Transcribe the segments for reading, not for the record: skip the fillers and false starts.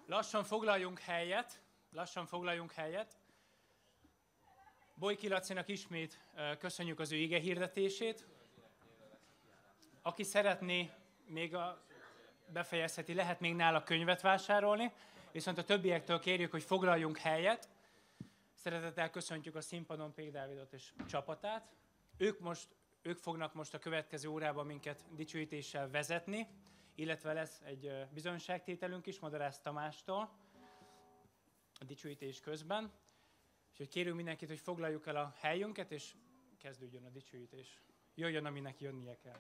Lassan foglaljunk helyet. Bojki Lacinak ismét köszönjük az ő ige hirdetését. Aki szeretné, még befejezheti, lehet még nála könyvet vásárolni, viszont a többiektől kérjük, hogy foglaljunk helyet. Szeretettel köszöntjük a színpadon Pék Dávidot és csapatát. Ők fognak most a következő órában minket dicsőítéssel vezetni, illetve lesz egy bizonyságtételünk is Madarász Tamástól a dicsőítés közben. Úgyhogy kérünk mindenkit, hogy foglaljuk el a helyünket, és kezdődjön a dicsőítés. Jöjjön, aminek jönnie kell.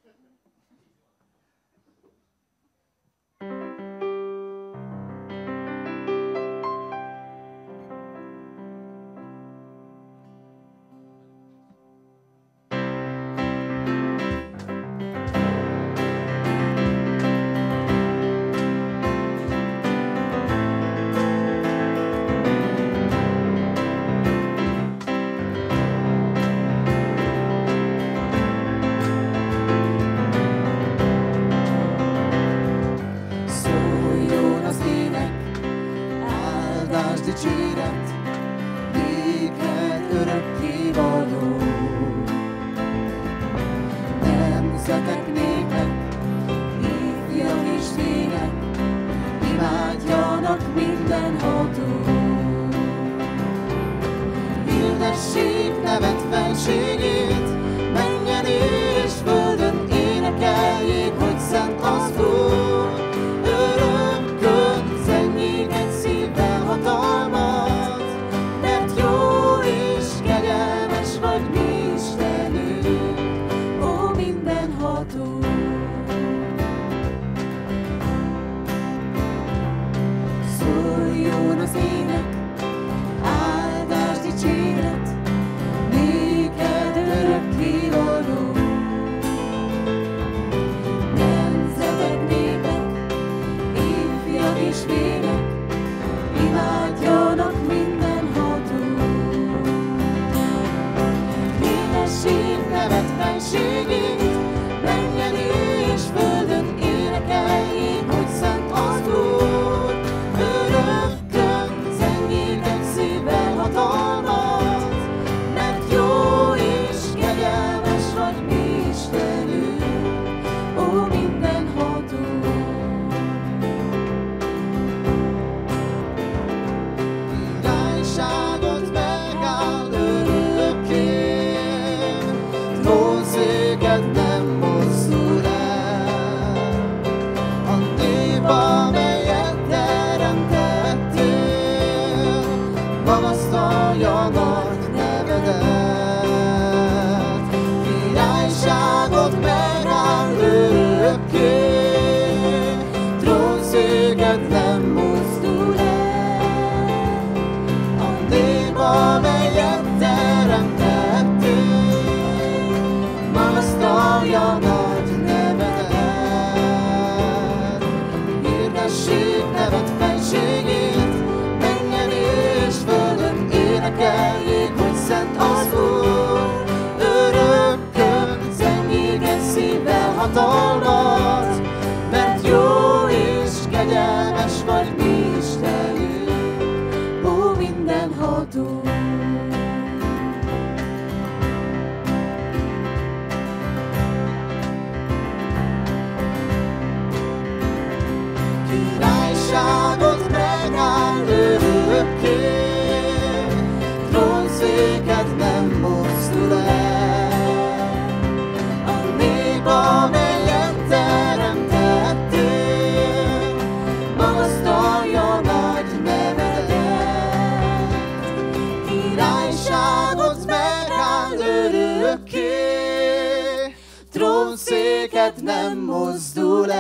Nem mozdul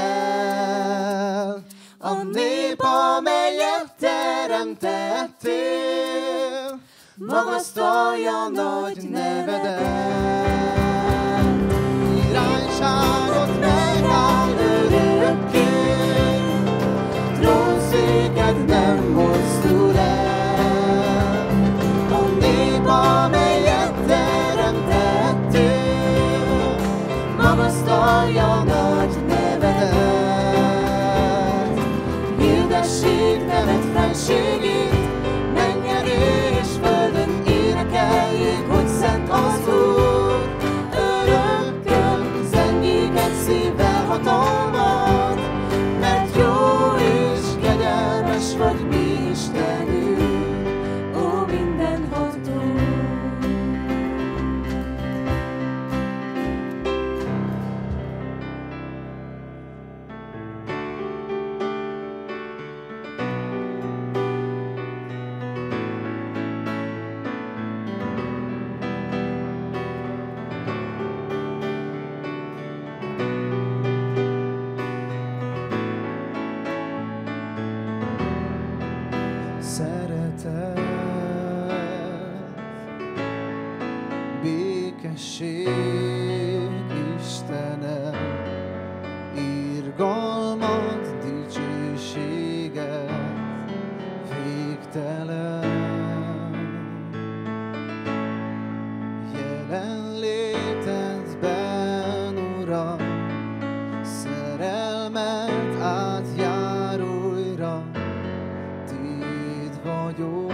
el a nép, amelyet teremtettél, magasztalja nagy nevedet. Királyságot megáll örökké, trónszéked nem mozdul el. A nép, amelyet teremtettél, magasztalja nagy nevedet. Hirdessék dicsőségét, menjen és földön énekeljék, hogy szent az Úr. Örökkön zenjék egy szívvel hatalmat, mert jó és kegyelmes vagy mi Istenünk, ó mindenható. Szeretet, békesség Istene, irgalmat, dicsőséget, végtelen. Jelenlétedben, Uram, szerelmet átjáróira, Tiéd vagyok,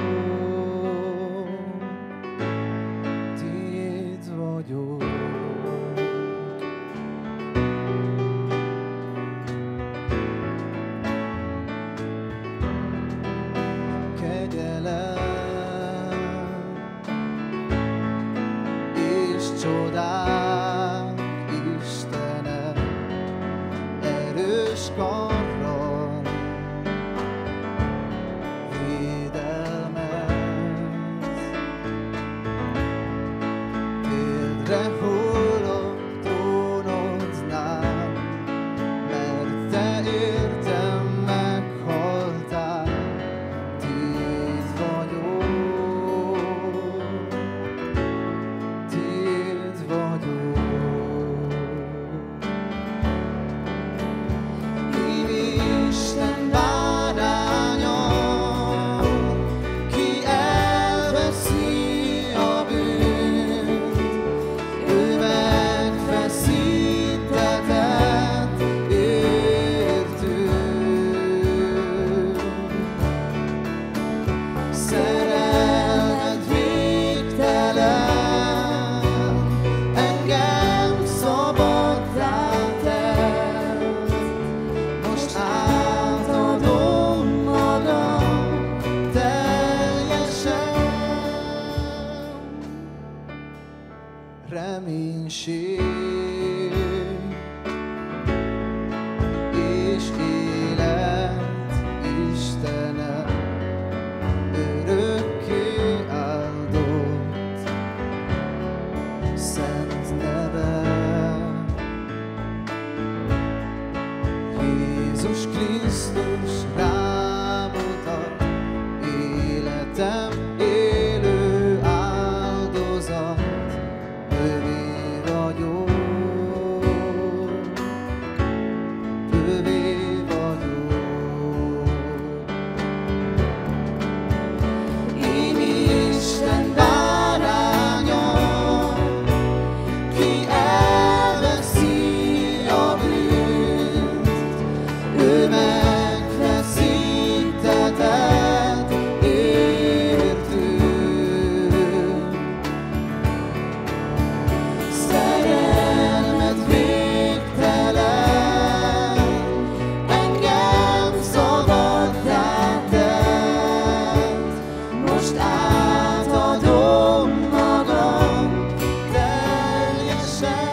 Tiéd vagyok. Kegyelem és csodák Istene, erős karral védelmez. Térdre hullok trónodnál, mert Te értem meghaltál. Tiéd vagyok, Tiéd vagyok. Én Isten báránya, ki elveszi a bűnt, ő megfeszítetett értünk. Szerelmed végtelen, engem szabaddá tett. Most átadom magam teljesen. Reménység és élet Istene, örökké áldott szent neve. Jézus Krisztus rámutat, életem élő áldozat, övé vagyok, övé vagyok. Én Isten báránya, ki elveszi a bűnt, ő megfeszítetett értünk. Szerelmed végtelen, engem szabaddá tett. Most átadom magam teljesen.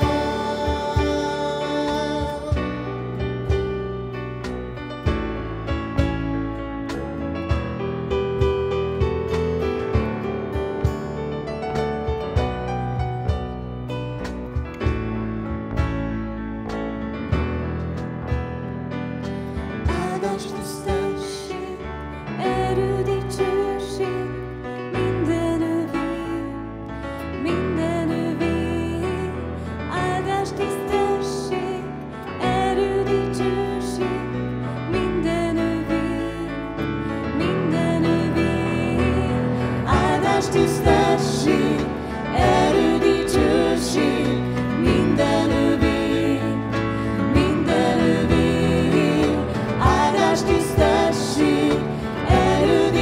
Áldás, tisztesség, erő, dicsőség, minden övé, minden övé. Áldás, tisztesség, erő, dicsőség, minden övé, minden övé. Áldás, tisztesség, erő, dicsőség, minden övé, minden övé. Áldás, tisztesség, erő,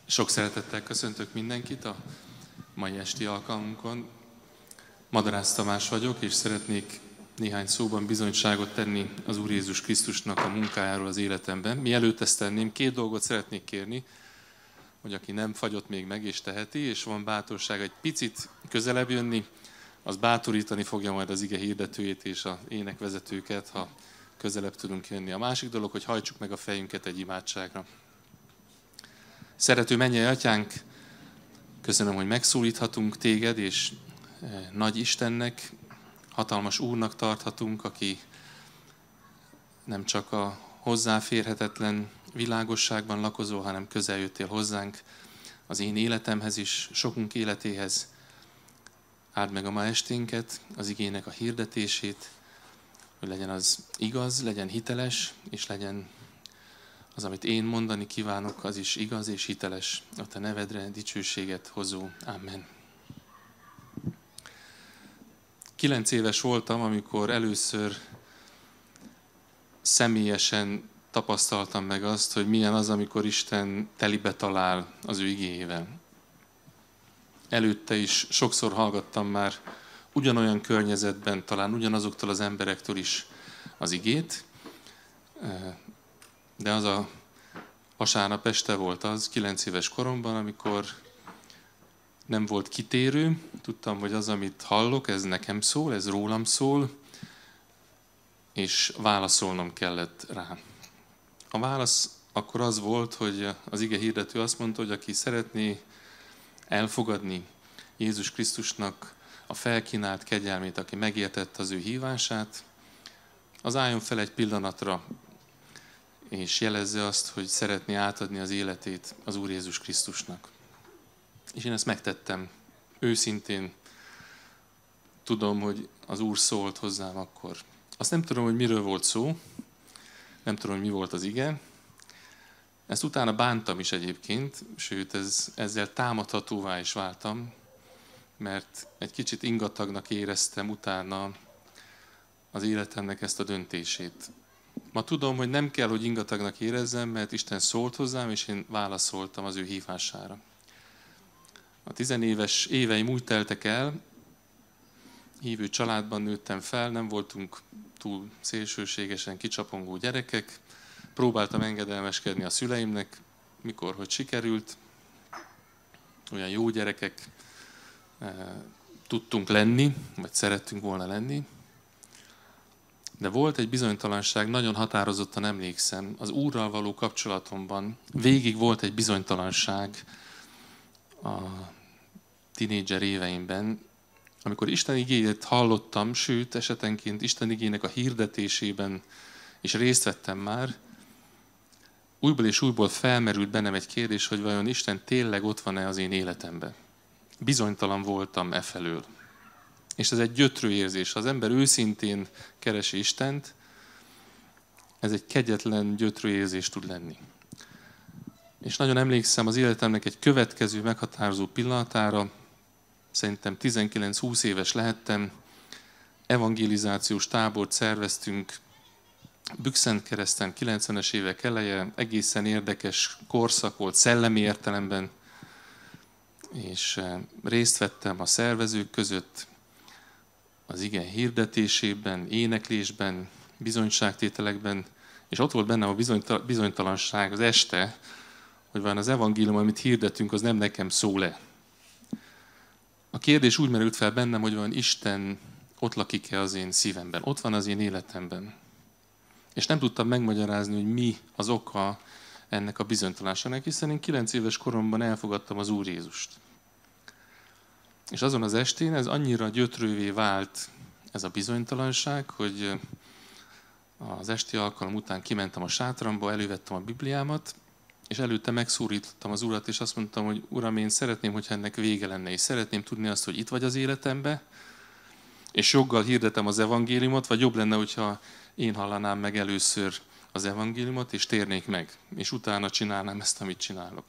Sok szeretettel köszöntök mindenkit a mai esti alkalmunkon. Madarász Tamás vagyok, és szeretnék néhány szóban bizonyságot tenni az Úr Jézus Krisztusnak a munkájáról az életemben. Mielőtt ezt tenném, 2 dolgot szeretnék kérni, hogy aki nem fagyott még meg és teheti, és van bátorság egy picit közelebb jönni, az bátorítani fogja majd az ige hirdetőjét és az énekvezetőket, ha közelebb tudunk jönni. A másik dolog, hogy hajtsuk meg a fejünket egy imádságra. Szerető mennyei Atyánk, köszönöm, hogy megszólíthatunk téged, és nagy Istennek, hatalmas Úrnak tarthatunk, aki nem csak a hozzáférhetetlen világosságban lakozol, hanem közel jöttél hozzánk, az én életemhez is, sokunk életéhez. Áld meg a ma esténket, az igének a hirdetését, hogy legyen az igaz, legyen hiteles, és legyen az, amit én mondani kívánok, az is igaz és hiteles, a te nevedre dicsőséget hozó. Amen. 9 éves voltam, amikor először személyesen tapasztaltam meg azt, hogy milyen az, amikor Isten telibe talál az ő igéjével. Előtte is sokszor hallgattam már ugyanolyan környezetben, talán ugyanazoktól az emberektől is az igét, de az a vasárnap este volt az, 9 éves koromban, amikor nem volt kitérő, tudtam, hogy az, amit hallok, ez nekem szól, ez rólam szól, és válaszolnom kellett rá. A válasz akkor az volt, hogy az ige hirdető azt mondta, hogy aki szeretné elfogadni Jézus Krisztusnak a felkínált kegyelmét, aki megértette az ő hívását, az álljon fel egy pillanatra, és jelezze azt, hogy szeretné átadni az életét az Úr Jézus Krisztusnak. És én ezt megtettem. Őszintén tudom, hogy az Úr szólt hozzám akkor. Azt nem tudom, hogy miről volt szó, nem tudom, hogy mi volt az ige. Ezt utána bántam is egyébként, sőt, ezzel támadhatóvá is váltam, mert egy kicsit ingatagnak éreztem utána az életemnek ezt a döntését. Ma tudom, hogy nem kell, hogy ingatagnak érezzem, mert Isten szólt hozzám, és én válaszoltam az ő hívására. A 10 éves éveim úgy teltek el, hívő családban nőttem fel, nem voltunk túl szélsőségesen kicsapongó gyerekek. Próbáltam engedelmeskedni a szüleimnek, mikor, hogy sikerült. Olyan jó gyerekek tudtunk lenni, vagy szerettünk volna lenni. De volt egy bizonytalanság, nagyon határozottan emlékszem, az Úrral való kapcsolatomban végig volt egy bizonytalanság a tinédzser éveimben, amikor Isten igéjét hallottam, sőt, esetenként Isten igének a hirdetésében is részt vettem már, újból és újból felmerült bennem egy kérdés, hogy vajon Isten tényleg ott van-e az én életemben. Bizonytalan voltam efelől. És ez egy gyötrő érzés. Ha az ember őszintén keresi Istent, ez egy kegyetlen, gyötrő érzés tud lenni. És nagyon emlékszem az életemnek egy következő meghatározó pillanatára, szerintem 19-20 éves lehettem, evangelizációs tábort szerveztünk Bükszentkereszten, 90-es évek eleje, egészen érdekes korszak volt szellemi értelemben, és részt vettem a szervezők között, az ige hirdetésében, éneklésben, bizonyságtételekben, és ott volt bennem a bizonytalanság az este, hogy vajon az evangélium, amit hirdetünk, az nem nekem szól-e. A kérdés úgy merült fel bennem, hogy vajon Isten ott lakik-e az én szívemben, ott van az én életemben. És nem tudtam megmagyarázni, hogy mi az oka ennek a bizonytalanságnak, hiszen én 9 éves koromban elfogadtam az Úr Jézust. És azon az estén ez annyira gyötrővé vált, ez a bizonytalanság, hogy az esti alkalom után kimentem a sátramba, elővettem a Bibliámat, és előtte megszólítottam az Urat, és azt mondtam, hogy Uram, én szeretném, hogyha ennek vége lenne, és szeretném tudni azt, hogy itt vagy az életemben, és joggal hirdetem az evangéliumot, vagy jobb lenne, hogyha én hallanám meg először az evangéliumot, és térnék meg, és utána csinálnám ezt, amit csinálok.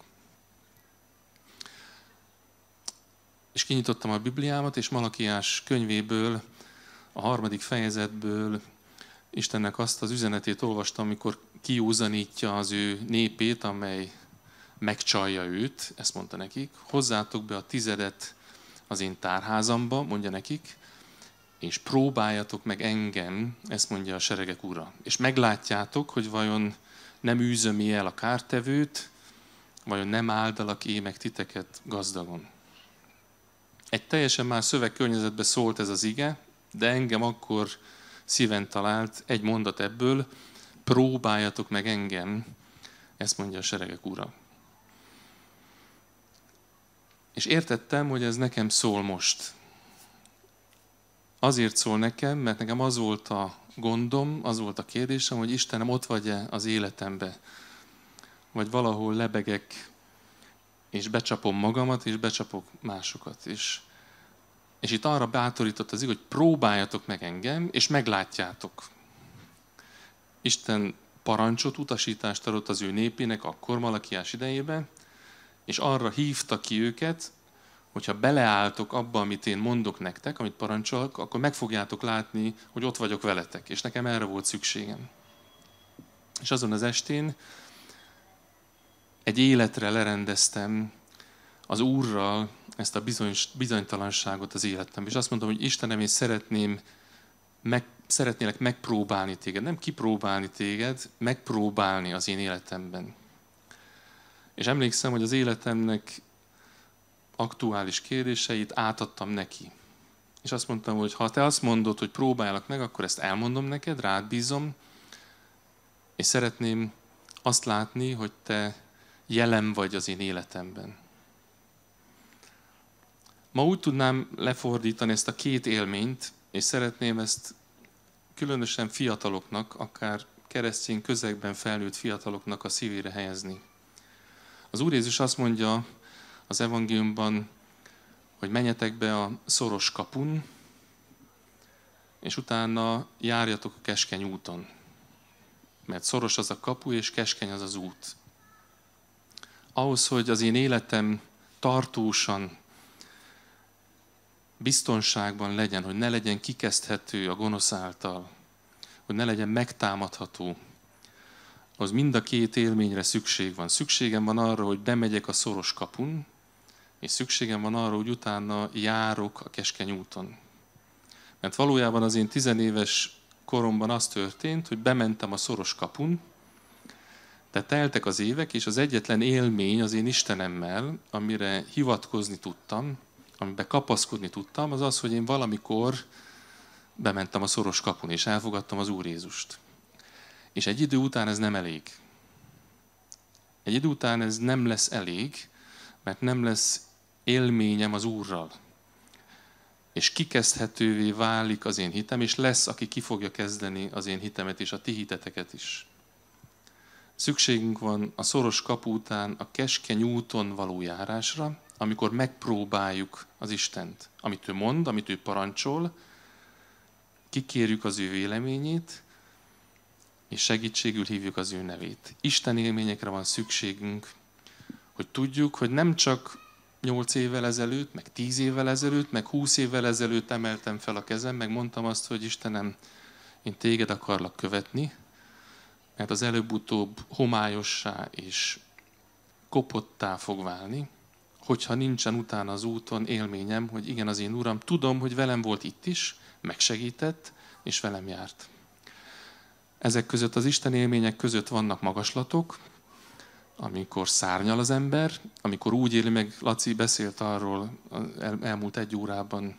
És kinyitottam a Bibliámat, és Malakiás könyvéből, a 3. fejezetből Istennek azt az üzenetét olvastam, amikor kiúzanítja az ő népét, amely megcsalja őt, ezt mondta nekik, hozzátok be a 10 az én tárházamba, mondja nekik, és próbáljatok meg engem, ezt mondja a seregek ura. És meglátjátok, hogy vajon nem űzöm el a kártevőt, vajon nem áldalak én meg titeket gazdagon. Egy teljesen más szövegkörnyezetben szólt ez az ige, de engem akkor szíven talált egy mondat ebből, próbáljatok meg engem, ezt mondja a seregek ura. És értettem, hogy ez nekem szól most. Azért szól nekem, mert nekem az volt a gondom, az volt a kérdésem, hogy Istenem, ott vagy-e az életembe, vagy valahol lebegek, és becsapom magamat, és becsapok másokat. És itt arra bátorított az ige, hogy próbáljatok meg engem, és meglátjátok. Isten parancsot, utasítást adott az ő népének akkor Malakiás idejében, és arra hívta ki őket, hogyha beleálltok abba, amit én mondok nektek, amit parancsolok, akkor meg fogjátok látni, hogy ott vagyok veletek. És nekem erre volt szükségem. És azon az estén egy életre lerendeztem az Úrral ezt a bizonytalanságot az életemben. És azt mondtam, hogy Istenem, én szeretnélek megpróbálni téged. Nem kipróbálni téged, megpróbálni az én életemben. És emlékszem, hogy az életemnek aktuális kérdéseit átadtam neki. És azt mondtam, hogy ha te azt mondod, hogy próbáljalak meg, akkor ezt elmondom neked, rád bízom, és szeretném azt látni, hogy te jelen vagy az én életemben. Ma úgy tudnám lefordítani ezt a két élményt, és szeretném ezt különösen fiataloknak, akár keresztény közegben felnőtt fiataloknak a szívére helyezni. Az Úr Jézus azt mondja az evangéliumban, hogy menjetek be a szoros kapun, és utána járjatok a keskeny úton. Mert szoros az a kapu, és keskeny az az út. Ahhoz, hogy az én életem tartósan, biztonságban legyen, hogy ne legyen kikezdhető a gonosz által, hogy ne legyen megtámadható, az mind a két élményre szükség van. Szükségem van arra, hogy bemegyek a szoros kapun, és szükségem van arra, hogy utána járok a keskeny úton. Mert valójában az én 10 éves koromban az történt, hogy bementem a szoros kapun, de teltek az évek, és az egyetlen élmény az én Istenemmel, amire hivatkozni tudtam, amiben kapaszkodni tudtam, az az, hogy én valamikor bementem a szoros kapun, és elfogadtam az Úr Jézust. És egy idő után ez nem elég. Egy idő után ez nem lesz elég, mert nem lesz élményem az Úrral. És kikezdhetővé válik az én hitem, és lesz, aki ki fogja kezdeni az én hitemet és a ti hiteteket is. Szükségünk van a szoros kapu után a keskeny úton való járásra, amikor megpróbáljuk az Istent. Amit ő mond, amit ő parancsol, kikérjük az ő véleményét, és segítségül hívjuk az ő nevét. Isten élményekre van szükségünk, hogy tudjuk, hogy nem csak 8 évvel ezelőtt, meg 10 évvel ezelőtt, meg 20 évvel ezelőtt emeltem fel a kezem, meg mondtam azt, hogy Istenem, én téged akarlak követni, mert az előbb-utóbb homályossá és kopottá fog válni, hogyha nincsen utána az úton élményem, hogy igen, az én Uram, tudom, hogy velem volt itt is, megsegített, és velem járt. Ezek között, az Isten élmények között vannak magaslatok, amikor szárnyal az ember, amikor úgy éli meg, Laci beszélt arról elmúlt 1 órában,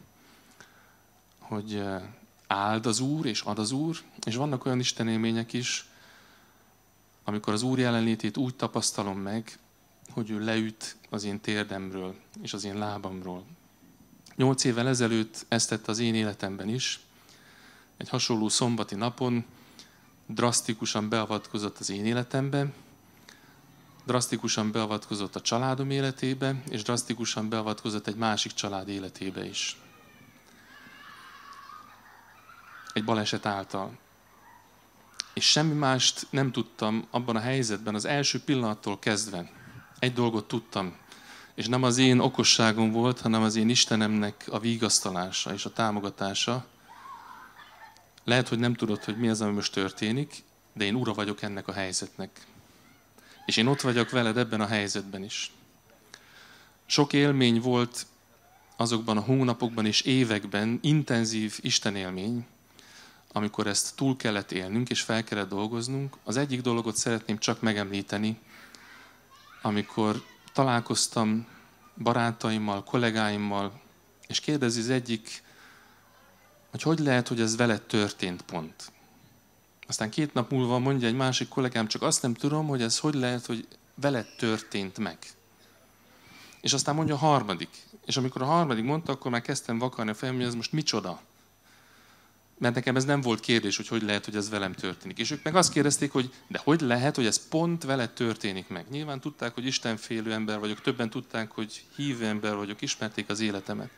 hogy áld az Úr, és ad az Úr, és vannak olyan Isten élmények is, amikor az Úr jelenlétét úgy tapasztalom meg, hogy ő leüt az én térdemről, és az én lábamról. 8 évvel ezelőtt ezt tette az én életemben is. Egy hasonló szombati napon drasztikusan beavatkozott az én életembe, drasztikusan beavatkozott a családom életébe, és drasztikusan beavatkozott egy másik család életébe is. Egy baleset által. És semmi mást nem tudtam abban a helyzetben, az első pillanattól kezdve. Egy dolgot tudtam, és nem az én okosságom volt, hanem az én Istenemnek a vigasztalása és a támogatása. Lehet, hogy nem tudod, hogy mi az, ami most történik, de én ura vagyok ennek a helyzetnek. És én ott vagyok veled ebben a helyzetben is. Sok élmény volt azokban a hónapokban és években, intenzív istenélmény, amikor ezt túl kellett élnünk és fel kellett dolgoznunk. Az egyik dologot szeretném csak megemlíteni, amikor találkoztam barátaimmal, kollégáimmal, és kérdezi az egyik, hogy lehet, hogy ez veled történt pont. Aztán 2 nap múlva mondja egy másik kollégám, csak azt nem tudom, hogy ez hogy lehet, hogy veled történt meg. És aztán mondja a harmadik. És amikor a harmadik mondta, akkor már kezdtem vakarni a fejem, hogy ez most micsoda. Mert nekem ez nem volt kérdés, hogy lehet, hogy ez velem történik. És ők meg azt kérdezték, hogy de hogy lehet, hogy ez pont veled történik meg. Nyilván tudták, hogy istenfélő ember vagyok, többen tudták, hogy hívő ember vagyok, ismerték az életemet.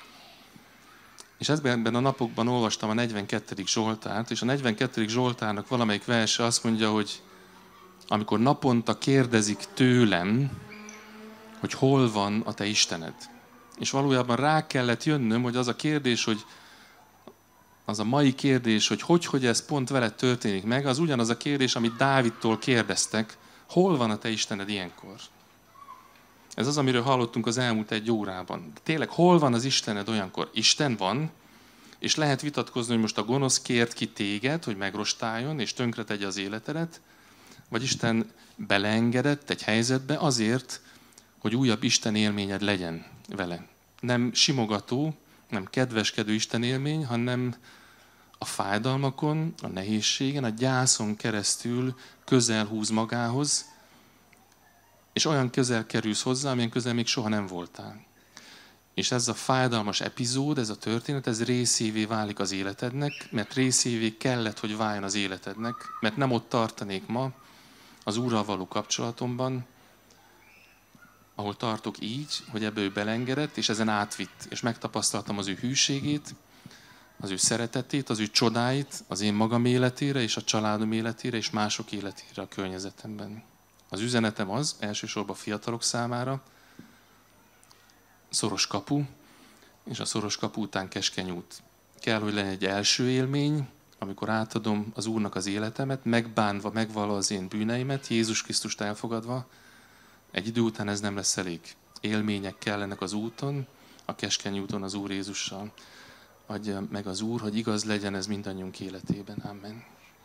És ebben a napokban olvastam a 42. Zsoltárt, és a 42. Zsoltárnak valamelyik verse azt mondja, hogy amikor naponta kérdezik tőlem, hogy hol van a te Istened. És valójában rá kellett jönnöm, hogy az a kérdés, hogy az a mai kérdés, hogy ez pont veled történik meg, az ugyanaz a kérdés, amit Dávidtól kérdeztek, hol van a te Istened ilyenkor? Ez az, amiről hallottunk az elmúlt 1 órában. De tényleg, hol van az Istened olyankor? Isten van, és lehet vitatkozni, hogy most a gonosz kért ki téged, hogy megrostáljon, és tönkretegye az életedet, vagy Isten beleengedett egy helyzetbe azért, hogy újabb Isten élményed legyen vele. Nem simogató, nem kedveskedő Isten élmény, hanem a fájdalmakon, a nehézségen, a gyászon keresztül közel húz magához, és olyan közel kerülsz hozzá, amilyen közel még soha nem voltál. És ez a fájdalmas epizód, ez a történet, ez részévé válik az életednek, mert részévé kellett, hogy váljon az életednek, mert nem ott tartanék ma az Úrral való kapcsolatomban, ahol tartok így, hogy ebből ő belengedett, és ezen átvitt, és megtapasztaltam az ő hűségét, az ő szeretetét, az ő csodáit az én magam életére, és a családom életére, és mások életére a környezetemben. Az üzenetem az, elsősorban fiatalok számára, szoros kapu, és a szoros kapu után keskeny út. Kell, hogy legyen egy első élmény, amikor átadom az Úrnak az életemet, megbánva, megvalva az én bűneimet, Jézus Krisztust elfogadva. Egy idő után ez nem lesz elég. Élmények kellenek az úton, a keskeny úton az Úr Jézussal. Adja meg az Úr, hogy igaz legyen ez mindannyiunk életében. Amen.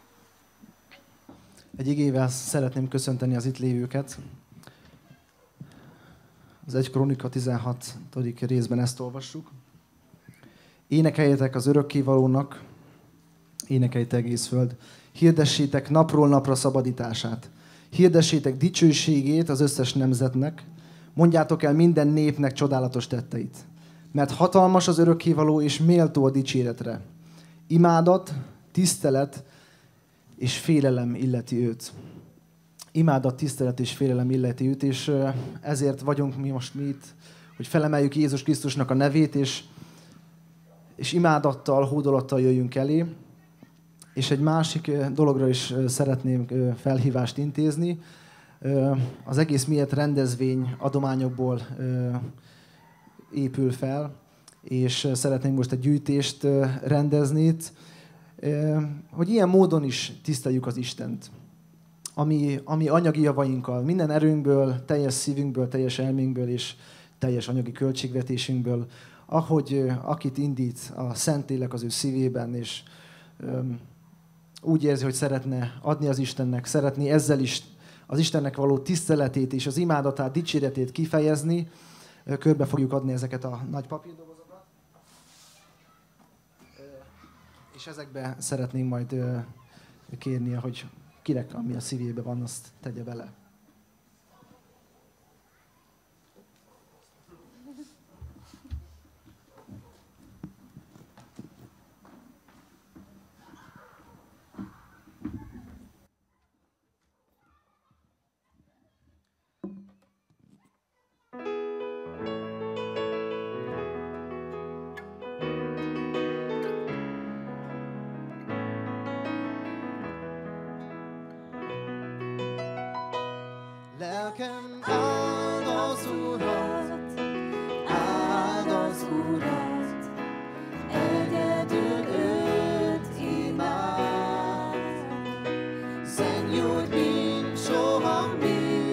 Egy igével szeretném köszönteni az itt lévőket. Az 1 Krónika 16. részben ezt olvassuk. Énekeljetek az örökkévalónak, énekeljetek egész föld. Hirdessétek napról napra szabadítását. Hirdessétek dicsőségét az összes nemzetnek. Mondjátok el minden népnek csodálatos tetteit. Mert hatalmas az örökkévaló és méltó a dicséretre. Imádat, tisztelet és félelem illeti őt. Imádat, tisztelet és félelem illeti őt, és ezért vagyunk mi most itt, hogy felemeljük Jézus Krisztusnak a nevét, és imádattal, hódolattal jöjjünk elé. És egy másik dologra is szeretném felhívást intézni. Az egész miért rendezvény adományokból épül fel, és szeretném most egy gyűjtést rendezni itt, hogy ilyen módon is tiszteljük az Istent. Ami anyagi javainkkal, minden erőnkből, teljes szívünkből, teljes elménkből és teljes anyagi költségvetésünkből, ahogy akit indít a Szentlélek az ő szívében, és úgy érzi, hogy szeretne adni az Istennek, szeretné ezzel is az Istennek való tiszteletét és az imádatát, dicséretét kifejezni, körbe fogjuk adni ezeket a nagy papírdobozokat. És ezekbe szeretnénk majd kérni, hogy kinek, ami a szívébe van, azt tegye bele. Lelkem áld az Urat, áld az Urat, egyedül őt imád. Szennyújt, mint soha még.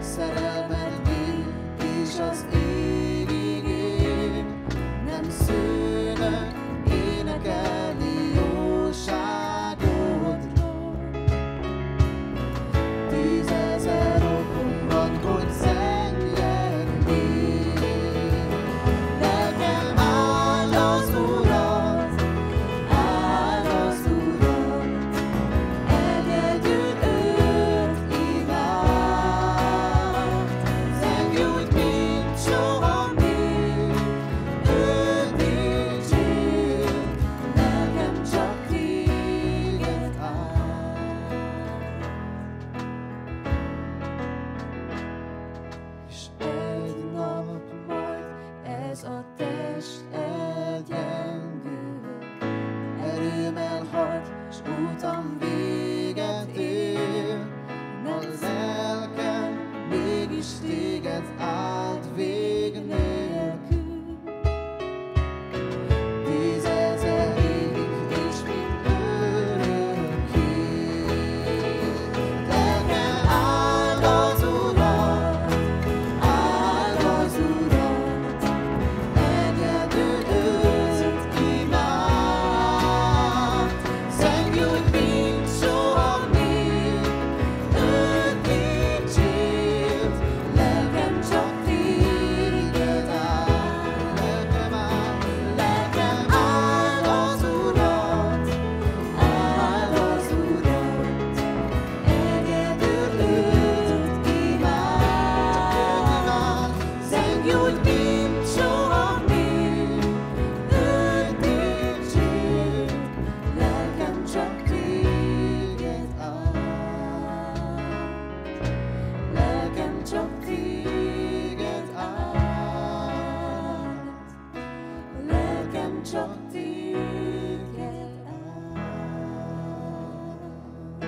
szerelmed mégis az évig él. Nem szűnök énekelni jóságodról. 10 000 okom van, hogy zengjek még. Lelkem áld az Urat, áld az Urat, egyedül őt imád. Zengj úgy, mint soha még, őt dicsérd, lelkem csak téged áld. És egy nap majd ez a test elgyengül, erőm elhagy, s útam véget ér. A lelkem mégis téged áld vég nélkül. 10 000 évig és mint örökké. Lelkem áld az Urat, áld az Urat, egyedül őt imád. Zengj úgy, mint soha még, őt dicsérd, lelkem csak téged áld. Lelkem áld az Urat, áld az Urat, egyedül őt imád. Zengj úgy, mint soha még, őt dicsérd, lelkem csak téged áld. Lelkem csak téged áld. Lelkem csak téged áld.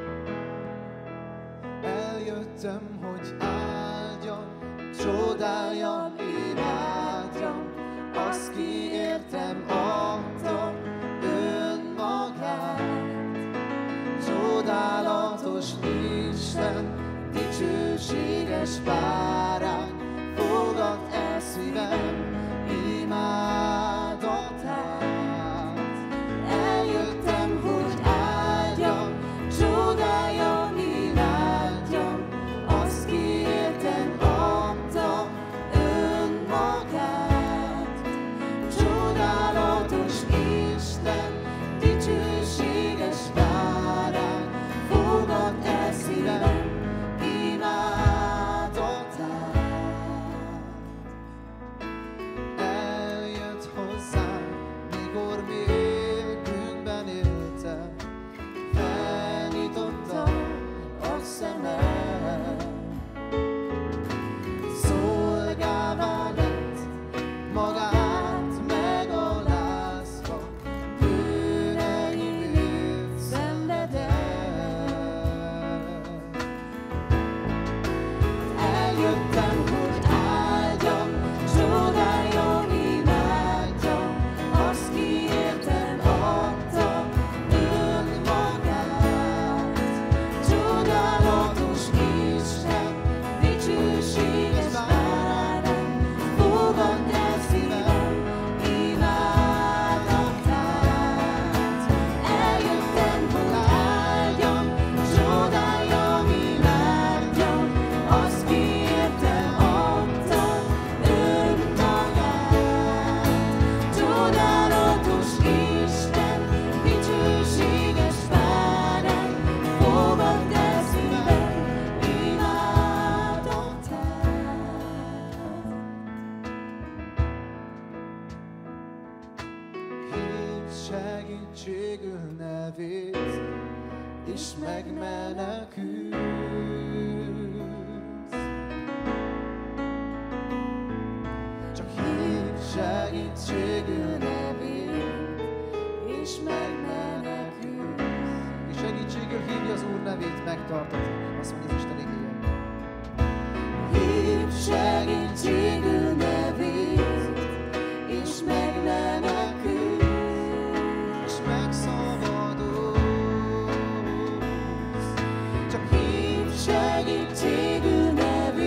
Eljöttem, hogy áldjam, csodáljam, imádjam, azt ki értem adta önmagát. Csodálatos Isten, dicsőséges bárány, fogad el szívem imádatát. Eljöttem, hogy áldjam, csodáljam, imádjam, azt ki értem adta önmagát. Csodálatos Isten, dicsőséges bárány, fogad el szívem imádatát. Eljött hozzám, mikor még bűnben éltem, felnyitottam a szemem. Szolgává lett, magát megalázva, bűneimért szenvedett. Eljöttem, hogy áldjam, csodáljam, imádjam, azt ki értem adta önmagát. Csodálatos Isten, dicsőséges bárány, fogad el szívem imádatát. Eljöttem, hogy áldjam, csodáljam, imádjam, azt ki értem adta önmagát. Csodálatos Isten, dicsőséges bárány, fogad el szívem imádatát. Hívd segítségül nevét, és megmenekülsz. Csak hívd segítségül nevét, és megmenekülsz. És segítségül hívja az Úr nevét, megtartatik. Azt mondja az Isten igéje. Hívd segítségül nevét, és megmenekülsz, és megszabadulsz. Csak hívd segítségül nevét,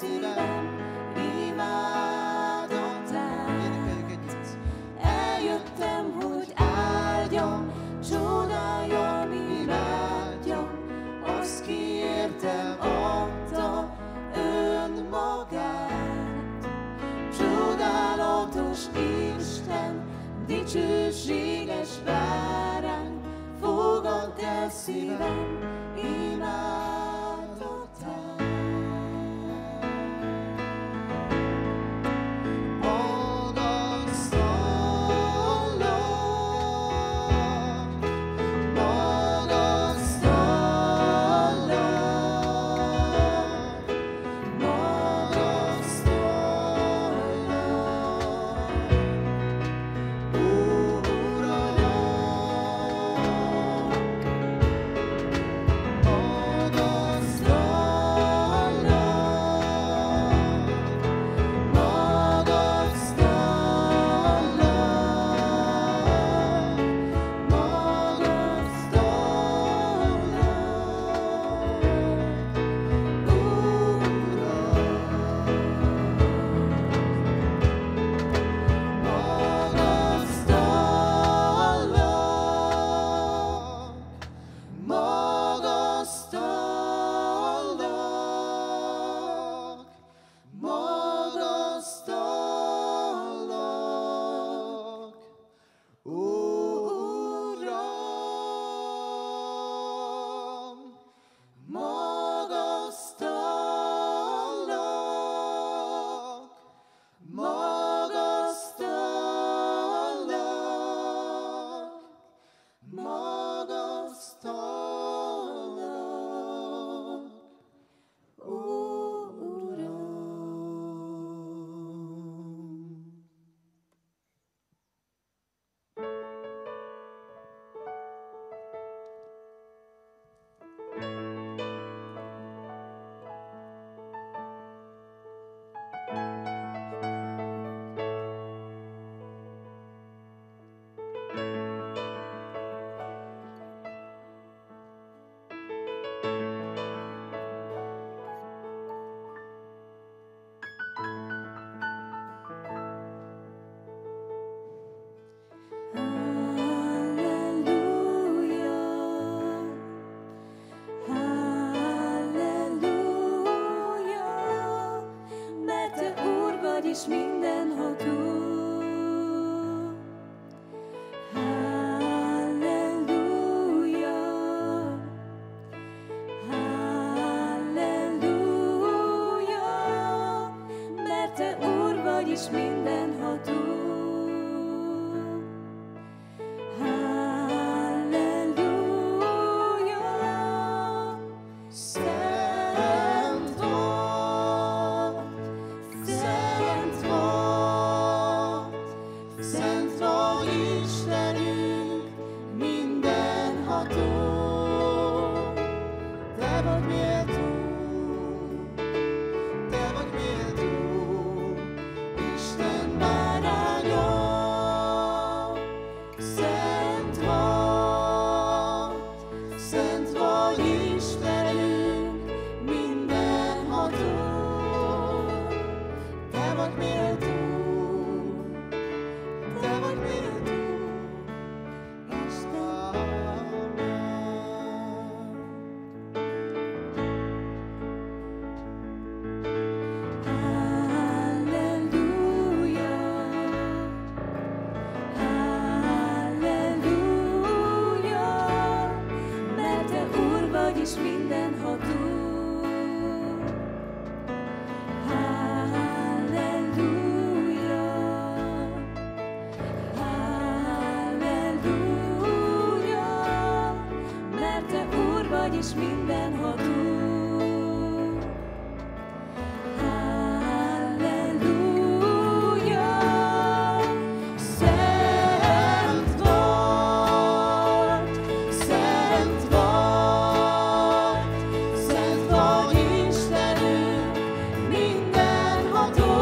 szívem, imádottál. Énekeljük együtt. Eljöttem, hogy áldjam, csodáljam, imádjam, azt ki értem adta önmagát. Csodálatos Isten, dicsőséges bárány, fogadd el szívem, imádottál. És mindenható. Halleluja, halleluja, mert te Úr vagy és mindenható. Halleluja, szent vagy, szent vagy, szent vagy Istenünk, mindenható. Te vagy méltó, te vagy méltó, Isten báránya. Szent vagy Istenünk, mindenható. Te vagy méltó, te vagy méltó, Isten. Halleluja, halleluja, mert te Úr vagy és mindenható. Halleluja, halleluja, mert te Úr vagy és mindenható. Halleluja, szent vagy, szent vagy, szent vagy Istenünk, mindenható.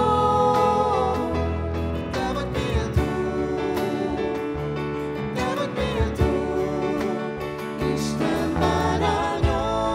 Te vagy méltó, te vagy méltó, Isten báránya.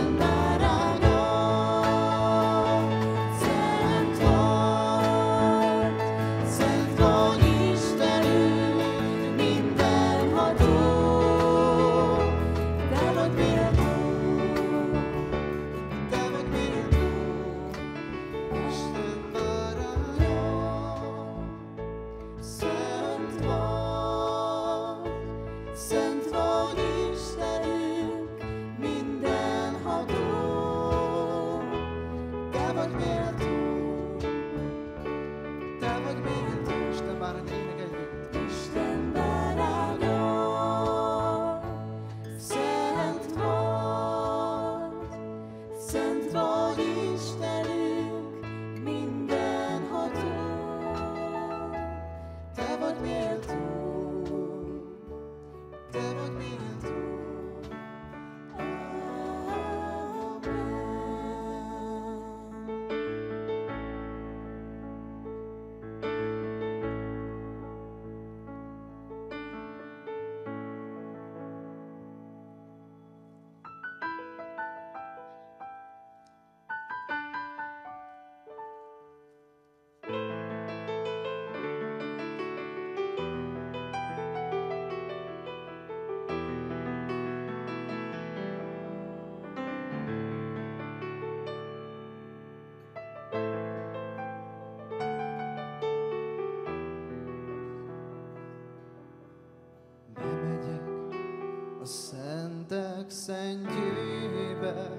szentek szentjébe,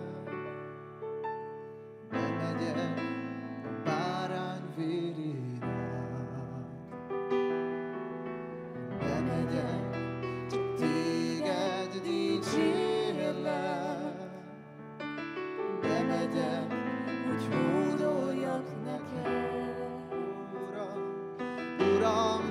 bemegyek a bárány vérén át. Bemegyek, csak téged dicsérlek. Bemegyek, hogy hódoljak neked. Uram,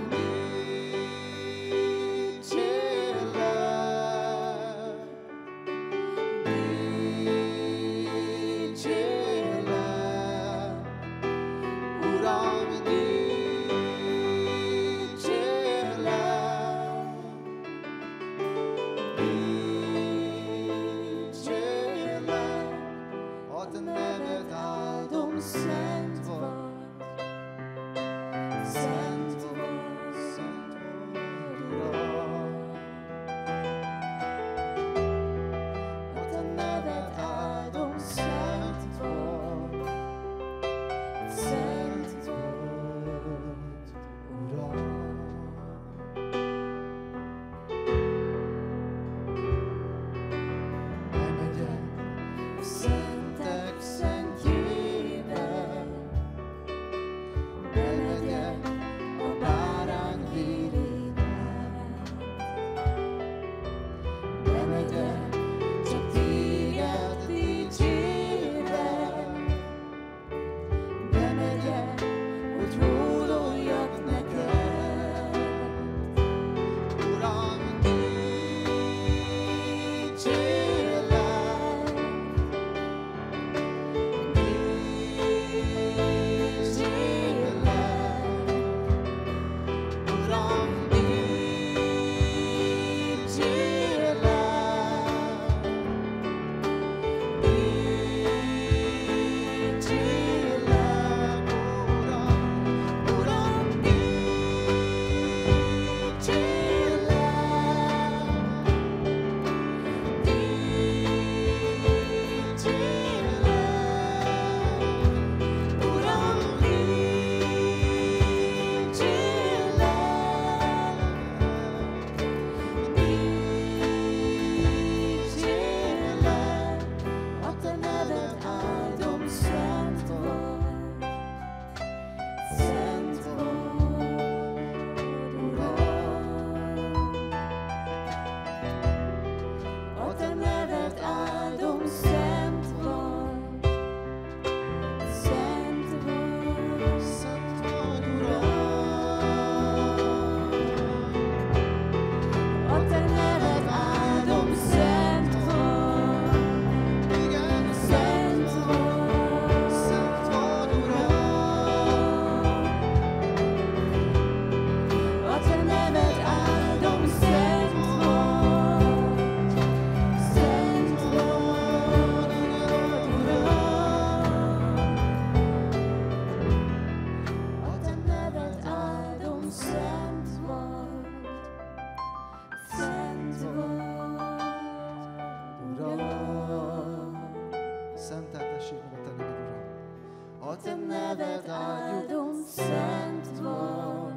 Szenteltessék meg a te neved, Uram. A te neved áldom, szent vagy,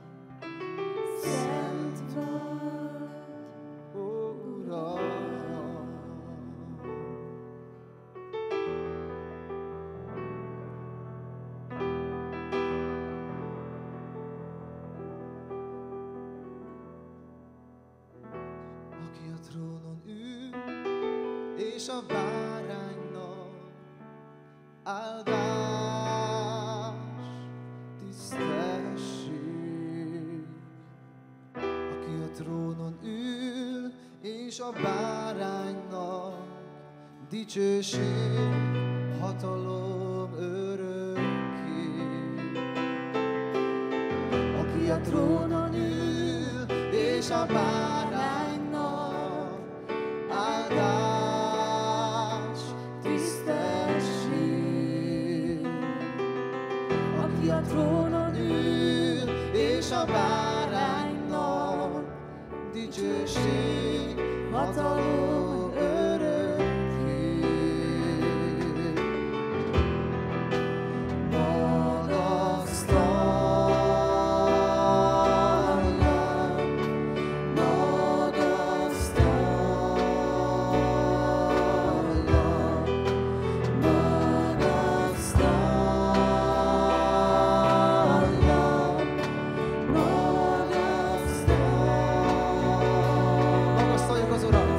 szent vagy, Ó, Uram. Aki a trónon ül, és a báránynak áldás, tisztesség. Aki a trónon ül, és a báránynak dicsőség, hatalom örökké. Aki a trónon ül, és a báránynak áldás, tisztesség. Aki a trónon ül, és a báránynak dicsőség, hatalom örökké. Magasztaljuk az Urat!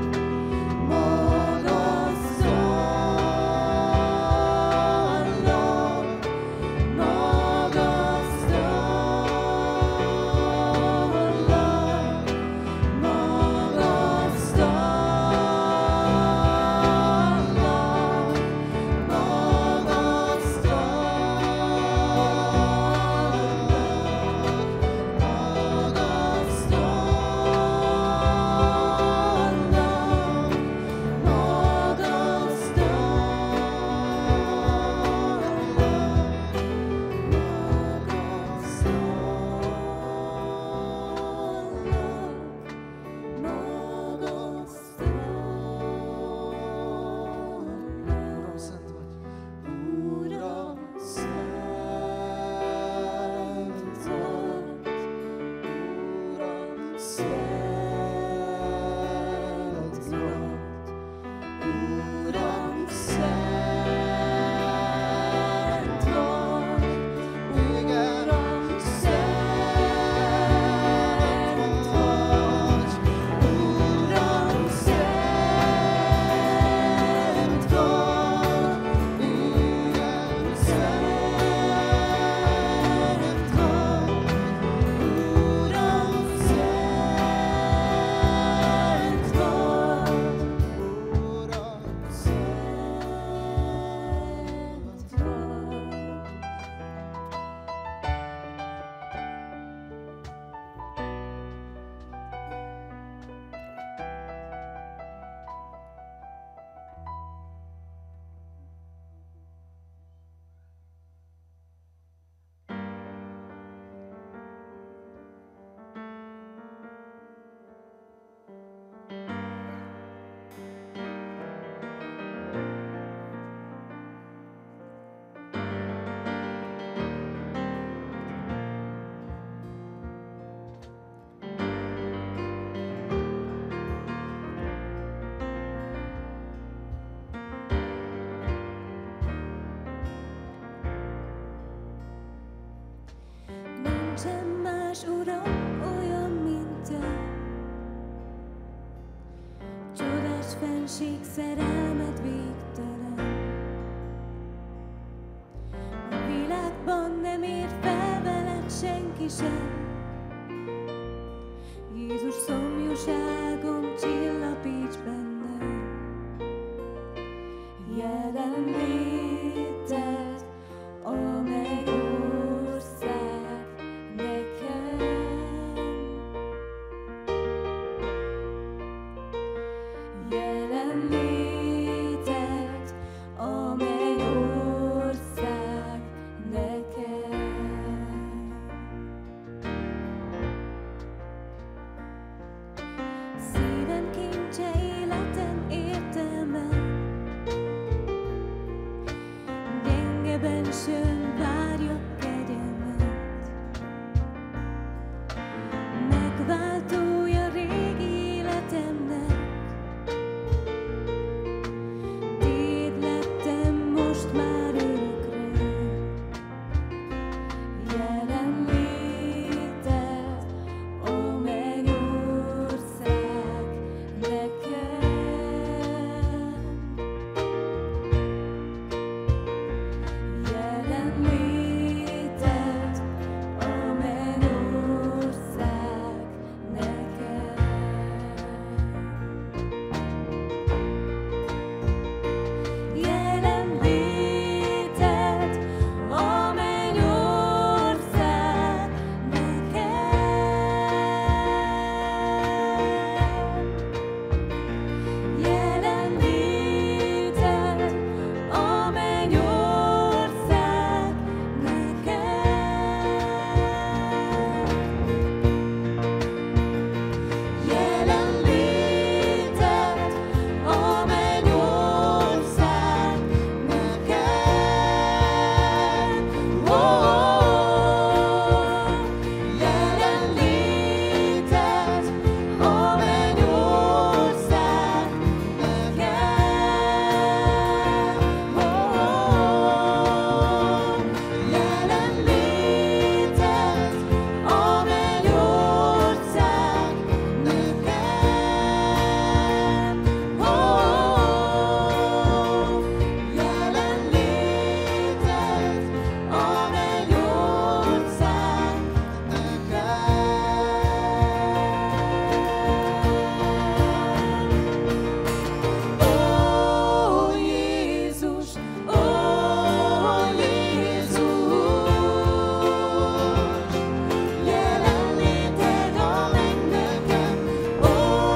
Fenség szerelmed végtelen. A világban nem ér fel veled senki sem. Jézus szomjúságom csillapíts bennem. Jelenléted a mennyország nekem. Jelenléted a mennyország nekem. Szívem kincse, életem értelme, esőn várja kegyelmet. Megváltója régi életemnek. Tiéd lettem most már örökre. Jelenléted, ó mennyország nekem. Jelenléted, ó mennyország nekem. Jelenléted, ó mennyország nekem. Jelenléted, ó mennyország nekem. Jelenléted, ó mennyország nekem. Ó, jelenléted, ó mennyország nekem. Ó, jelenléted, ó mennyország nekem. Ó, jelenléted, ó mennyország nekem. Ó Jézus, ó Jézus, jelenléted amen nekem. Ó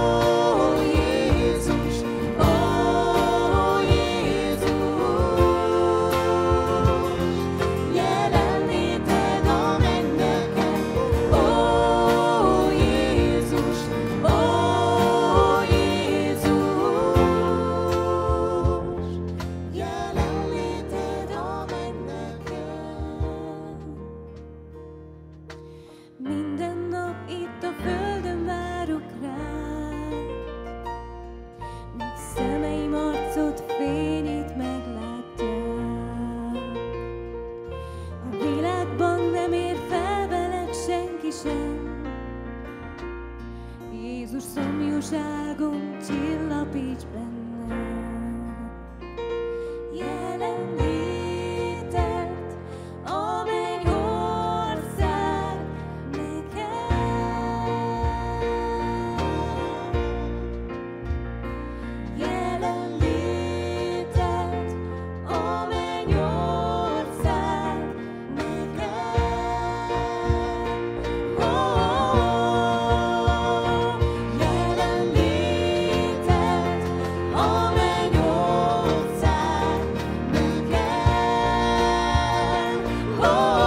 Jézus, ó Jézus, jelenléted amen nekem. Ó Jézus, ó Jézus, jelenléted amen nekem. Minden nap itt a földön várok rád, míg szemeim arcod fényét meglátják. A világban nem ér fel veled senki sem. Jézus szomjúságon csillapíts bennem. Jelenléted, ó mennyország nekem. Jelenléted, ó mennyország nekem. Ó, jelenléted, ó mennyország nekem. Ó,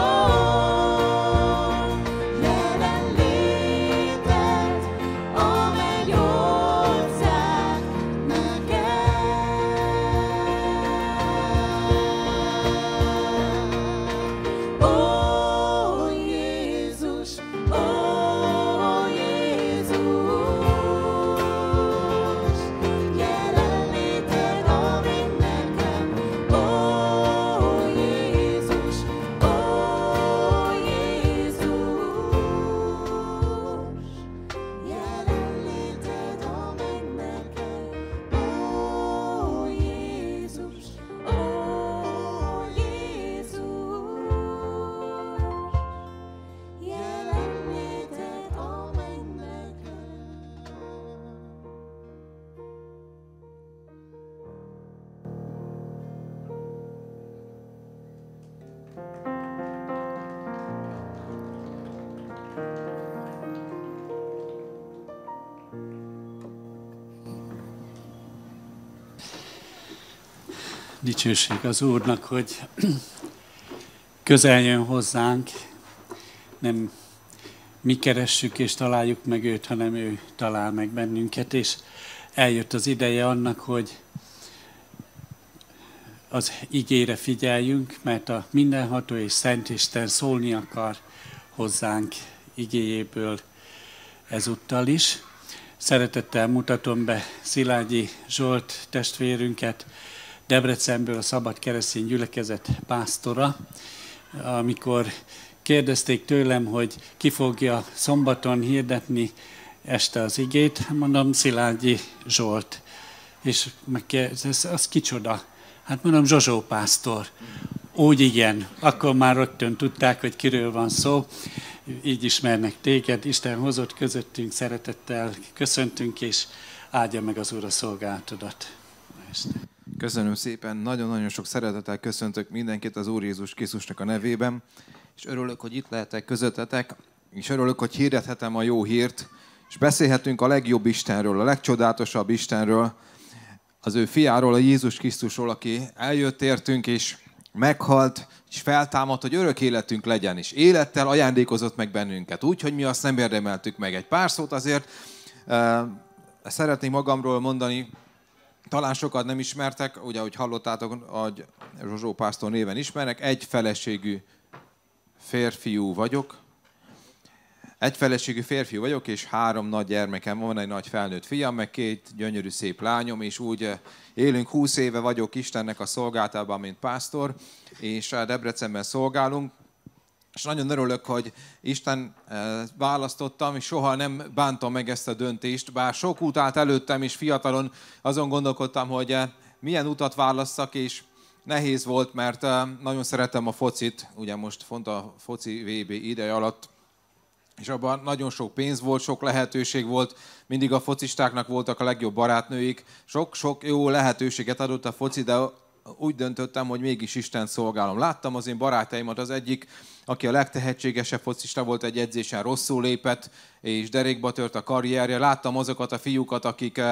jelenléted, ó mennyország nekem. Ó Jézus, ó Jézus, jelenléted amen nekem. Ó Jézus, ó Jézus, jelenléted amen nekem. Ó Jézus, ó Jézus, jelenléted amen Dicsőség az Úrnak, hogy közel jön hozzánk, nem mi keressük és találjuk meg őt, hanem ő talál meg bennünket, és eljött az ideje annak, hogy az igére figyeljünk, mert a mindenható és szent Isten szólni akar hozzánk igéjéből ezúttal is. Szeretettel mutatom be Szilágyi Zsolt testvérünket, Debrecenből, a Szabad Keresztény Gyülekezet pásztora. Amikor kérdezték tőlem, hogy ki fogja szombaton hirdetni este az igét, mondom, Szilágyi Zsolt. És megkérdez, az kicsoda? Hát mondom, Zsozsó pásztor. Úgy igen, akkor már rögtön tudták, hogy kiről van szó. Így ismernek téged, Isten hozott közöttünk, szeretettel köszöntünk, és áldja meg az Úr a szolgálatodat. Köszönöm szépen, nagyon-nagyon sok szeretettel köszöntök mindenkit az Úr Jézus Krisztusnak a nevében, és örülök, hogy itt lehetek közöttetek, és örülök, hogy hirdethetem a jó hírt, és beszélhetünk a legjobb Istenről, a legcsodálatosabb Istenről, az ő fiáról, a Jézus Krisztusról, aki eljött értünk, és meghalt, és feltámadt, hogy örök életünk legyen, és élettel ajándékozott meg bennünket, úgy, hogy mi azt nem érdemeltük meg. Egy pár szót azért szeretnék magamról mondani, talán sokat nem ismertek, ugye, ahogy hallottátok, hogy Zsozsó pásztor néven ismernek, egy feleségű férfiú vagyok, és 3 nagy gyermekem van, egy nagy felnőtt fiam, meg 2 gyönyörű szép lányom, és úgy élünk, 20 éve vagyok Istennek a szolgálatában, mint pásztor, és Debrecenben szolgálunk, és nagyon örülök, hogy Isten választottam, és soha nem bántam meg ezt a döntést, bár sok út állt előttem, és fiatalon azon gondolkodtam, hogy milyen utat válasszak, és nehéz volt, mert nagyon szeretem a focit, ugye most font a foci VB ideje alatt, és abban nagyon sok pénz volt, sok lehetőség volt, mindig a focistáknak voltak a legjobb barátnőik, sok jó lehetőséget adott a foci, de úgy döntöttem, hogy mégis Istent szolgálom. Láttam az én barátaimat, az egyik, aki a legtehetségesebb focista volt, egy edzésen rosszul lépett, és derékba tört a karrierje. Láttam azokat a fiúkat,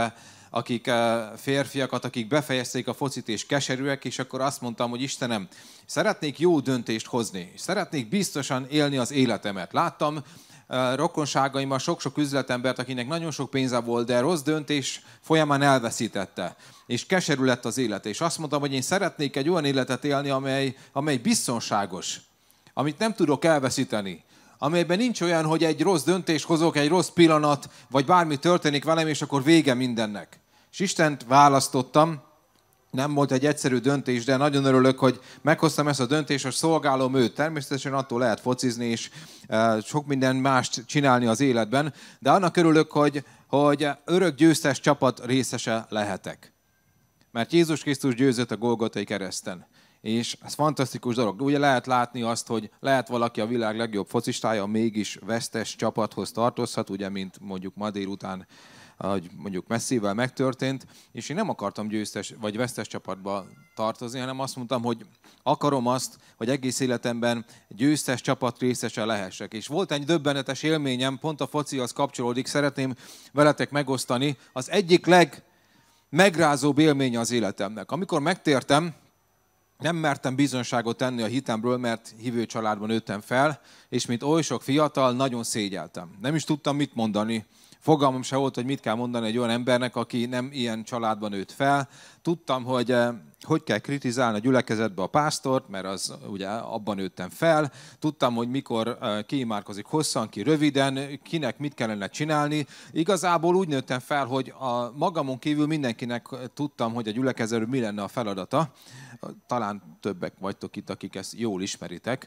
akik férfiakat, akik befejezték a focit és keserűek, és akkor azt mondtam, hogy Istenem, szeretnék jó döntést hozni, szeretnék biztosan élni az életemet. Láttam rokonságaimmal sok-sok üzletembert, akinek nagyon sok pénze volt, de rossz döntés folyamán elveszítette, és keserű lett az élete. És azt mondtam, hogy én szeretnék egy olyan életet élni, amely biztonságos, amit nem tudok elveszíteni, amelyben nincs olyan, hogy egy rossz döntést hozok, egy rossz pillanat, vagy bármi történik velem, és akkor vége mindennek. És Istent választottam, nem volt egy egyszerű döntés, de nagyon örülök, hogy meghoztam ezt a döntést, hogy szolgálom őt. Természetesen attól lehet focizni, és sok minden mást csinálni az életben, de annak örülök, hogy örök győztes csapat részese lehetek. Mert Jézus Krisztus győzött a Golgotai kereszten. És ez fantasztikus dolog. Ugye lehet látni azt, hogy lehet valaki a világ legjobb focistája, mégis vesztes csapathoz tartozhat, ugye, mint mondjuk ma délután, ahogy mondjuk Messivel megtörtént, és én nem akartam győztes vagy vesztes csapatba tartozni, hanem azt mondtam, hogy akarom azt, hogy egész életemben győztes csapat részese lehessek. És volt egy döbbenetes élményem, pont a focihoz kapcsolódik, szeretném veletek megosztani, az egyik legmegrázóbb élménye az életemnek. Amikor megtértem, nem mertem bizonyságot tenni a hitemről, mert hívő családban nőttem fel, és mint oly sok fiatal, nagyon szégyeltem. Nem is tudtam mit mondani. Fogalmam se volt, hogy mit kell mondani egy olyan embernek, aki nem ilyen családban nőtt fel. Tudtam, hogy kell kritizálni a gyülekezetbe a pásztort, mert az ugye abban nőttem fel. Tudtam, hogy mikor kiimádkozik hosszan, ki röviden, kinek mit kellene csinálni. Igazából úgy nőttem fel, hogy a magamon kívül mindenkinek tudtam, hogy a gyülekezetről mi lenne a feladata. Talán többek vagytok itt, akik ezt jól ismeritek.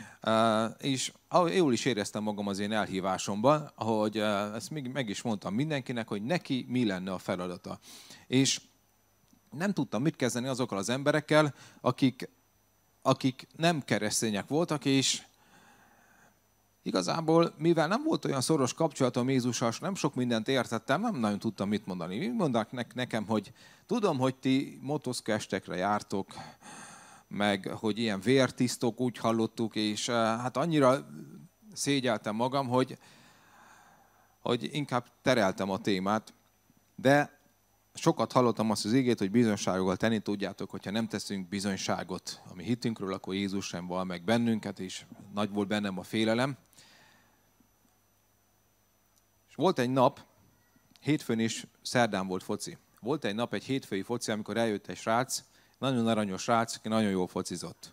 És jól is éreztem magam az én elhívásomban, hogy ezt meg is mondtam mindenkinek, hogy neki mi lenne a feladata. És nem tudtam mit kezdeni azokkal az emberekkel, akik nem keresztények voltak, és igazából, mivel nem volt olyan szoros kapcsolatom Jézussal, nem sok mindent értettem, nem nagyon tudtam mit mondani. Mit mondanak nekem, hogy tudom, hogy ti motoszkestekre jártok, meg hogy ilyen vértisztok, úgy hallottuk, és hát annyira szégyeltem magam, hogy inkább tereltem a témát, de sokat hallottam azt az igét, hogy bizonyságokkal tenni tudjátok, hogyha nem teszünk bizonyságot a mi hitünkről, akkor Jézus sem val meg bennünket, és nagy volt bennem a félelem. És volt egy nap, hétfőn és szerdán volt foci. Volt egy nap, egy hétfői foci, amikor eljött egy srác, Nagyon aranyos srác, aki nagyon jól focizott.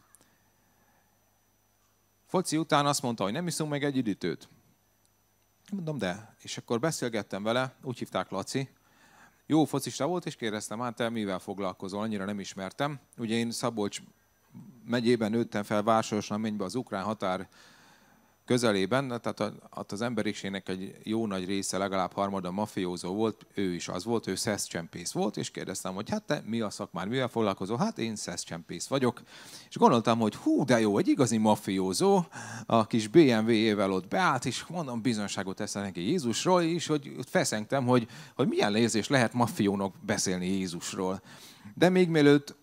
Foci után azt mondta, hogy nem iszunk meg egy üdítőt. Mondom, de. És akkor beszélgettem vele, úgy hívták Laci. Jó focista volt, és kérdeztem, hát te mivel foglalkozol, annyira nem ismertem. Ugye én Szabolcs megyében nőttem fel, Vásárosnaményben, az ukrán határ közelében, tehát az emberiségnek egy jó nagy része, legalább harmada mafiózó volt, ő is az volt, ő szeszcsempész volt, és kérdeztem, hogy hát te mi a szakmár, mivel foglalkozol? Hát én szeszcsempész vagyok. És gondoltam, hogy hú, de jó, egy igazi mafiózó, a kis BMW-ével ott beállt, és mondom, bizonyságot teszem neki Jézusról, és hogy feszengtem, hogy milyen érzés lehet mafiónak beszélni Jézusról. De még mielőtt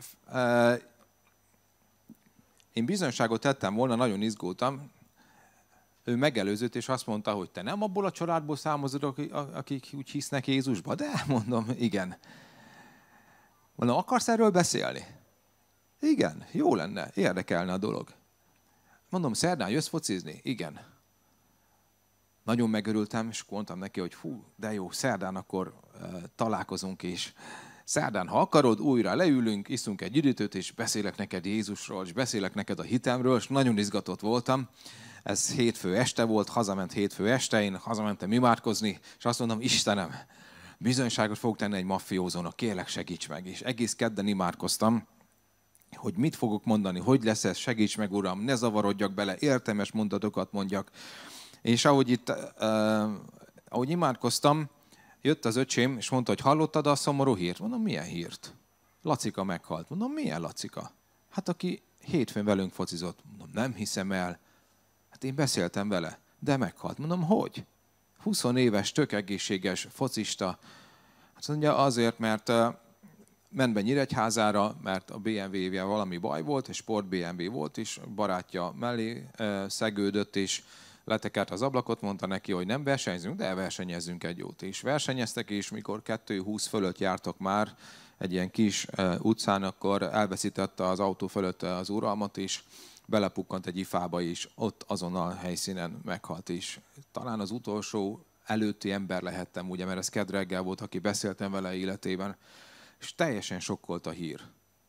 én bizonyságot tettem volna, nagyon izgultam, ő megelőzött, és azt mondta, hogy te nem abból a családból származod, akik úgy hisznek Jézusba? De, mondom, igen. Mondom, akarsz erről beszélni? Igen, jó lenne, érdekelne a dolog. Mondom, szerdán jössz focizni? Igen. Nagyon megörültem, és mondtam neki, hogy hú, de jó, szerdán akkor találkozunk, és szerdán, ha akarod, újra leülünk, iszunk egy üdítőt, és beszélek neked Jézusról, és beszélek neked a hitemről, és nagyon izgatott voltam. Ez hétfő este volt, hazament hétfő este, én hazamentem imádkozni, és azt mondom, Istenem, bizonyságot fogok tenni egy mafiózónak, kérlek segíts meg. És egész kedden imádkoztam, hogy mit fogok mondani, hogy lesz ez, segíts meg, Uram, ne zavarodjak bele, értelmes mondatokat mondjak. És ahogy imádkoztam, jött az öcsém, és mondta, hogy hallottad a szomorú hírt? Mondom, milyen hírt? Lacika meghalt. Mondom, milyen Lacika? Hát aki hétfőn velünk focizott. Mondom, nem hiszem el. Hát én beszéltem vele, de meghalt. Mondom, hogy? 20 éves, tök egészséges focista. Hát mondja, azért, mert ment be Nyíregyházára, mert a BMW-vel valami baj volt, és sport BMW volt, és barátja mellé szegődött, és letekert az ablakot, mondta neki, hogy nem versenyzünk, de versenyezzünk egy jót. És versenyeztek, és mikor 2:20 fölött jártak már egy ilyen kis utcán, akkor elveszítette az autó fölött az uralmat, és belepukkant egy ifába is, ott azonnal helyszínen meghalt is. Talán az utolsó előtti ember lehettem, ugye, mert ez kedd reggel volt, aki beszéltem vele életében, és teljesen sokkolt a hír.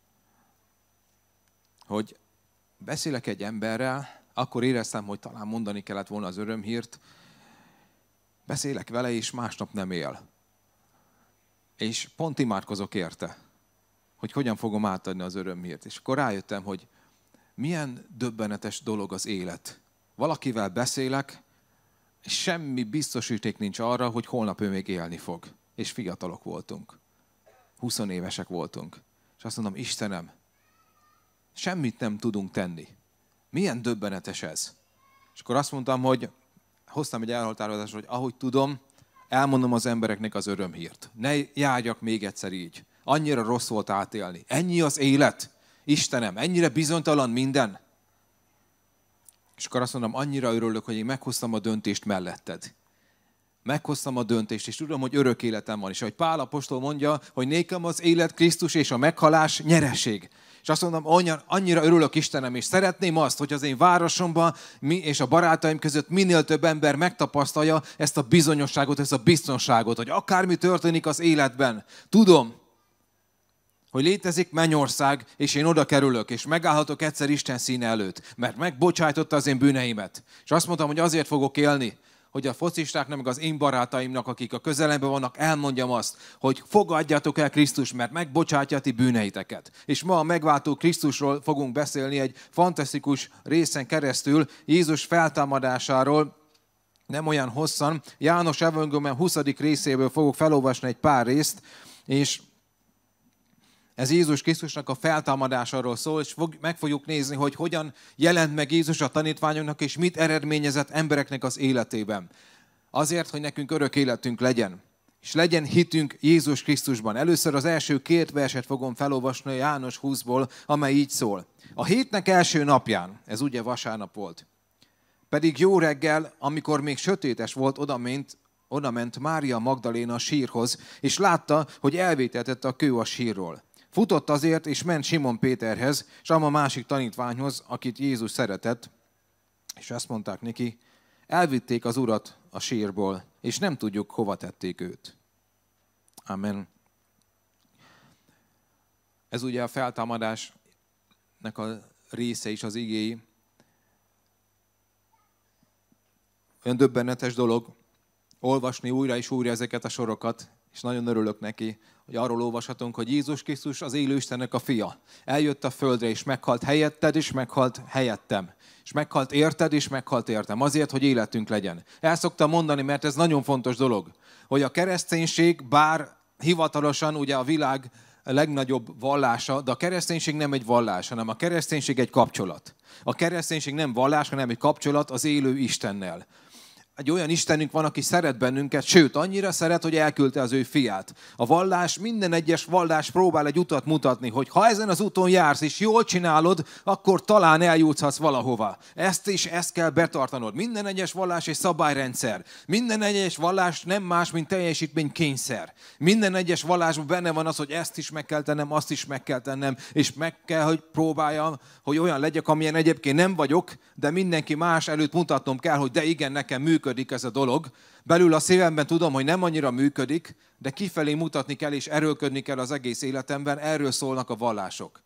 Hogy beszélek egy emberrel, akkor éreztem, hogy talán mondani kellett volna az örömhírt, beszélek vele, és másnap nem él. És pont imádkozok érte, hogy hogyan fogom átadni az örömhírt. És akkor rájöttem, hogy milyen döbbenetes dolog az élet. Valakivel beszélek, és semmi biztosíték nincs arra, hogy holnap ő még élni fog. És fiatalok voltunk. 20 évesek voltunk. És azt mondom, Istenem, semmit nem tudunk tenni. Milyen döbbenetes ez. És akkor azt mondtam, hogy hoztam egy elhatározásra, hogy ahogy tudom, elmondom az embereknek az örömhírt. Ne járjak még egyszer így. Annyira rossz volt átélni. Ennyi az élet. Istenem, ennyire bizonytalan minden. És akkor azt mondom, annyira örülök, hogy én meghoztam a döntést melletted. Meghoztam a döntést, és tudom, hogy örök életem van. És ahogy Pál apostol mondja, hogy nékem az élet Krisztus és a meghalás nyereség. És azt mondom, annyira örülök, Istenem, és szeretném azt, hogy az én városomban mi és a barátaim között minél több ember megtapasztalja ezt a bizonyosságot, ezt a biztonságot, hogy akármi történik az életben, tudom, hogy létezik mennyország, és én oda kerülök, és megállhatok egyszer Isten színe előtt, mert megbocsájtotta az én bűneimet. És azt mondtam, hogy azért fogok élni, hogy a focistáknak, meg az én barátaimnak, akik a közelemben vannak, elmondjam azt, hogy fogadjátok el Krisztus, mert megbocsátja ti bűneiteket. És ma a megváltó Krisztusról fogunk beszélni egy fantasztikus részen keresztül, Jézus feltámadásáról, nem olyan hosszan. János evangélium 20. részéből fogok felolvasni egy pár részt, és ez Jézus Krisztusnak a feltámadásáról szól, és meg fogjuk nézni, hogy hogyan jelent meg Jézus a tanítványoknak, és mit eredményezett embereknek az életében. Azért, hogy nekünk örök életünk legyen, és legyen hitünk Jézus Krisztusban. Először az első 2 verset fogom felolvasni a János 20-ból, amely így szól. A hétnek első napján, ez ugye vasárnap volt, pedig jó reggel, amikor még sötétes volt, odament Mária Magdaléna a sírhoz, és látta, hogy elvétetett a kő a sírról. Futott azért, és ment Simon Péterhez, és a másik tanítványhoz, akit Jézus szeretett, és azt mondták neki, elvitték az Urat a sírból, és nem tudjuk, hova tették őt. Amen. Ez ugye a feltámadásnak a része is az igéi. Olyan döbbenetes dolog olvasni újra és újra ezeket a sorokat, és nagyon örülök neki, hogy arról olvashatunk, hogy Jézus Krisztus az élő Istennek a fia. Eljött a földre, és meghalt helyetted, és meghalt helyettem. És meghalt érted, és meghalt értem. Azért, hogy életünk legyen. El szoktam mondani, mert ez nagyon fontos dolog, hogy a kereszténység, bár hivatalosan ugye a világ legnagyobb vallása, de a kereszténység nem egy vallás, hanem a kereszténység egy kapcsolat. A kereszténység nem vallás, hanem egy kapcsolat az élő Istennel. Egy olyan Istenünk van, aki szeret bennünket, sőt, annyira szeret, hogy elküldte az ő fiát. A vallás, minden egyes vallás próbál egy utat mutatni, hogy ha ezen az úton jársz és jól csinálod, akkor talán eljuthatsz valahova. Ezt kell betartanod. Minden egyes vallás egy szabályrendszer. Minden egyes vallás nem más, mint teljesítménykényszer. Minden egyes vallásban benne van az, hogy ezt is meg kell tennem, azt is meg kell tennem, és meg kell, hogy próbáljam, hogy olyan legyek, amilyen egyébként nem vagyok, de mindenki más előtt mutatnom kell, hogy de igen, nekem működik ez a dolog. Belül a szívemben tudom, hogy nem annyira működik, de kifelé mutatni kell és erőlködni kell az egész életemben. Erről szólnak a vallások.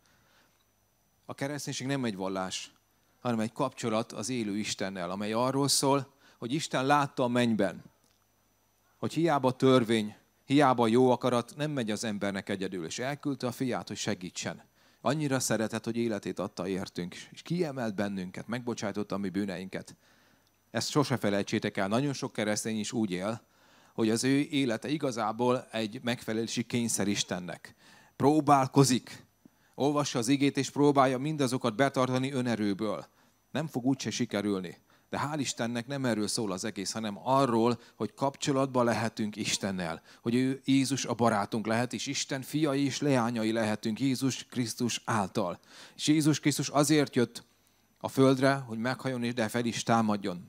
A kereszténység nem egy vallás, hanem egy kapcsolat az élő Istennel, amely arról szól, hogy Isten látta a mennyben, hogy hiába törvény, hiába jó akarat nem megy az embernek egyedül, és elküldte a fiát, hogy segítsen. Annyira szeretett, hogy életét adta értünk, és kiemelt bennünket, megbocsájtotta a mi bűneinket. Ezt sose felejtsétek el. Nagyon sok keresztény is úgy él, hogy az ő élete igazából egy megfelelési kényszer Istennek. Próbálkozik, olvassa az igét, és próbálja mindazokat betartani önerőből. Nem fog úgyse sikerülni. De hál' Istennek nem erről szól az egész, hanem arról, hogy kapcsolatban lehetünk Istennel. Hogy ő Jézus a barátunk lehet, és Isten fiai és leányai lehetünk Jézus Krisztus által. És Jézus Krisztus azért jött a földre, hogy meghajjon és de fel is támadjon.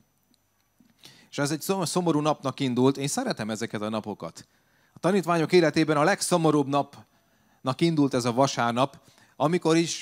És ez egy szomorú napnak indult. Én szeretem ezeket a napokat. A tanítványok életében a legszomorúbb napnak indult ez a vasárnap, amikor is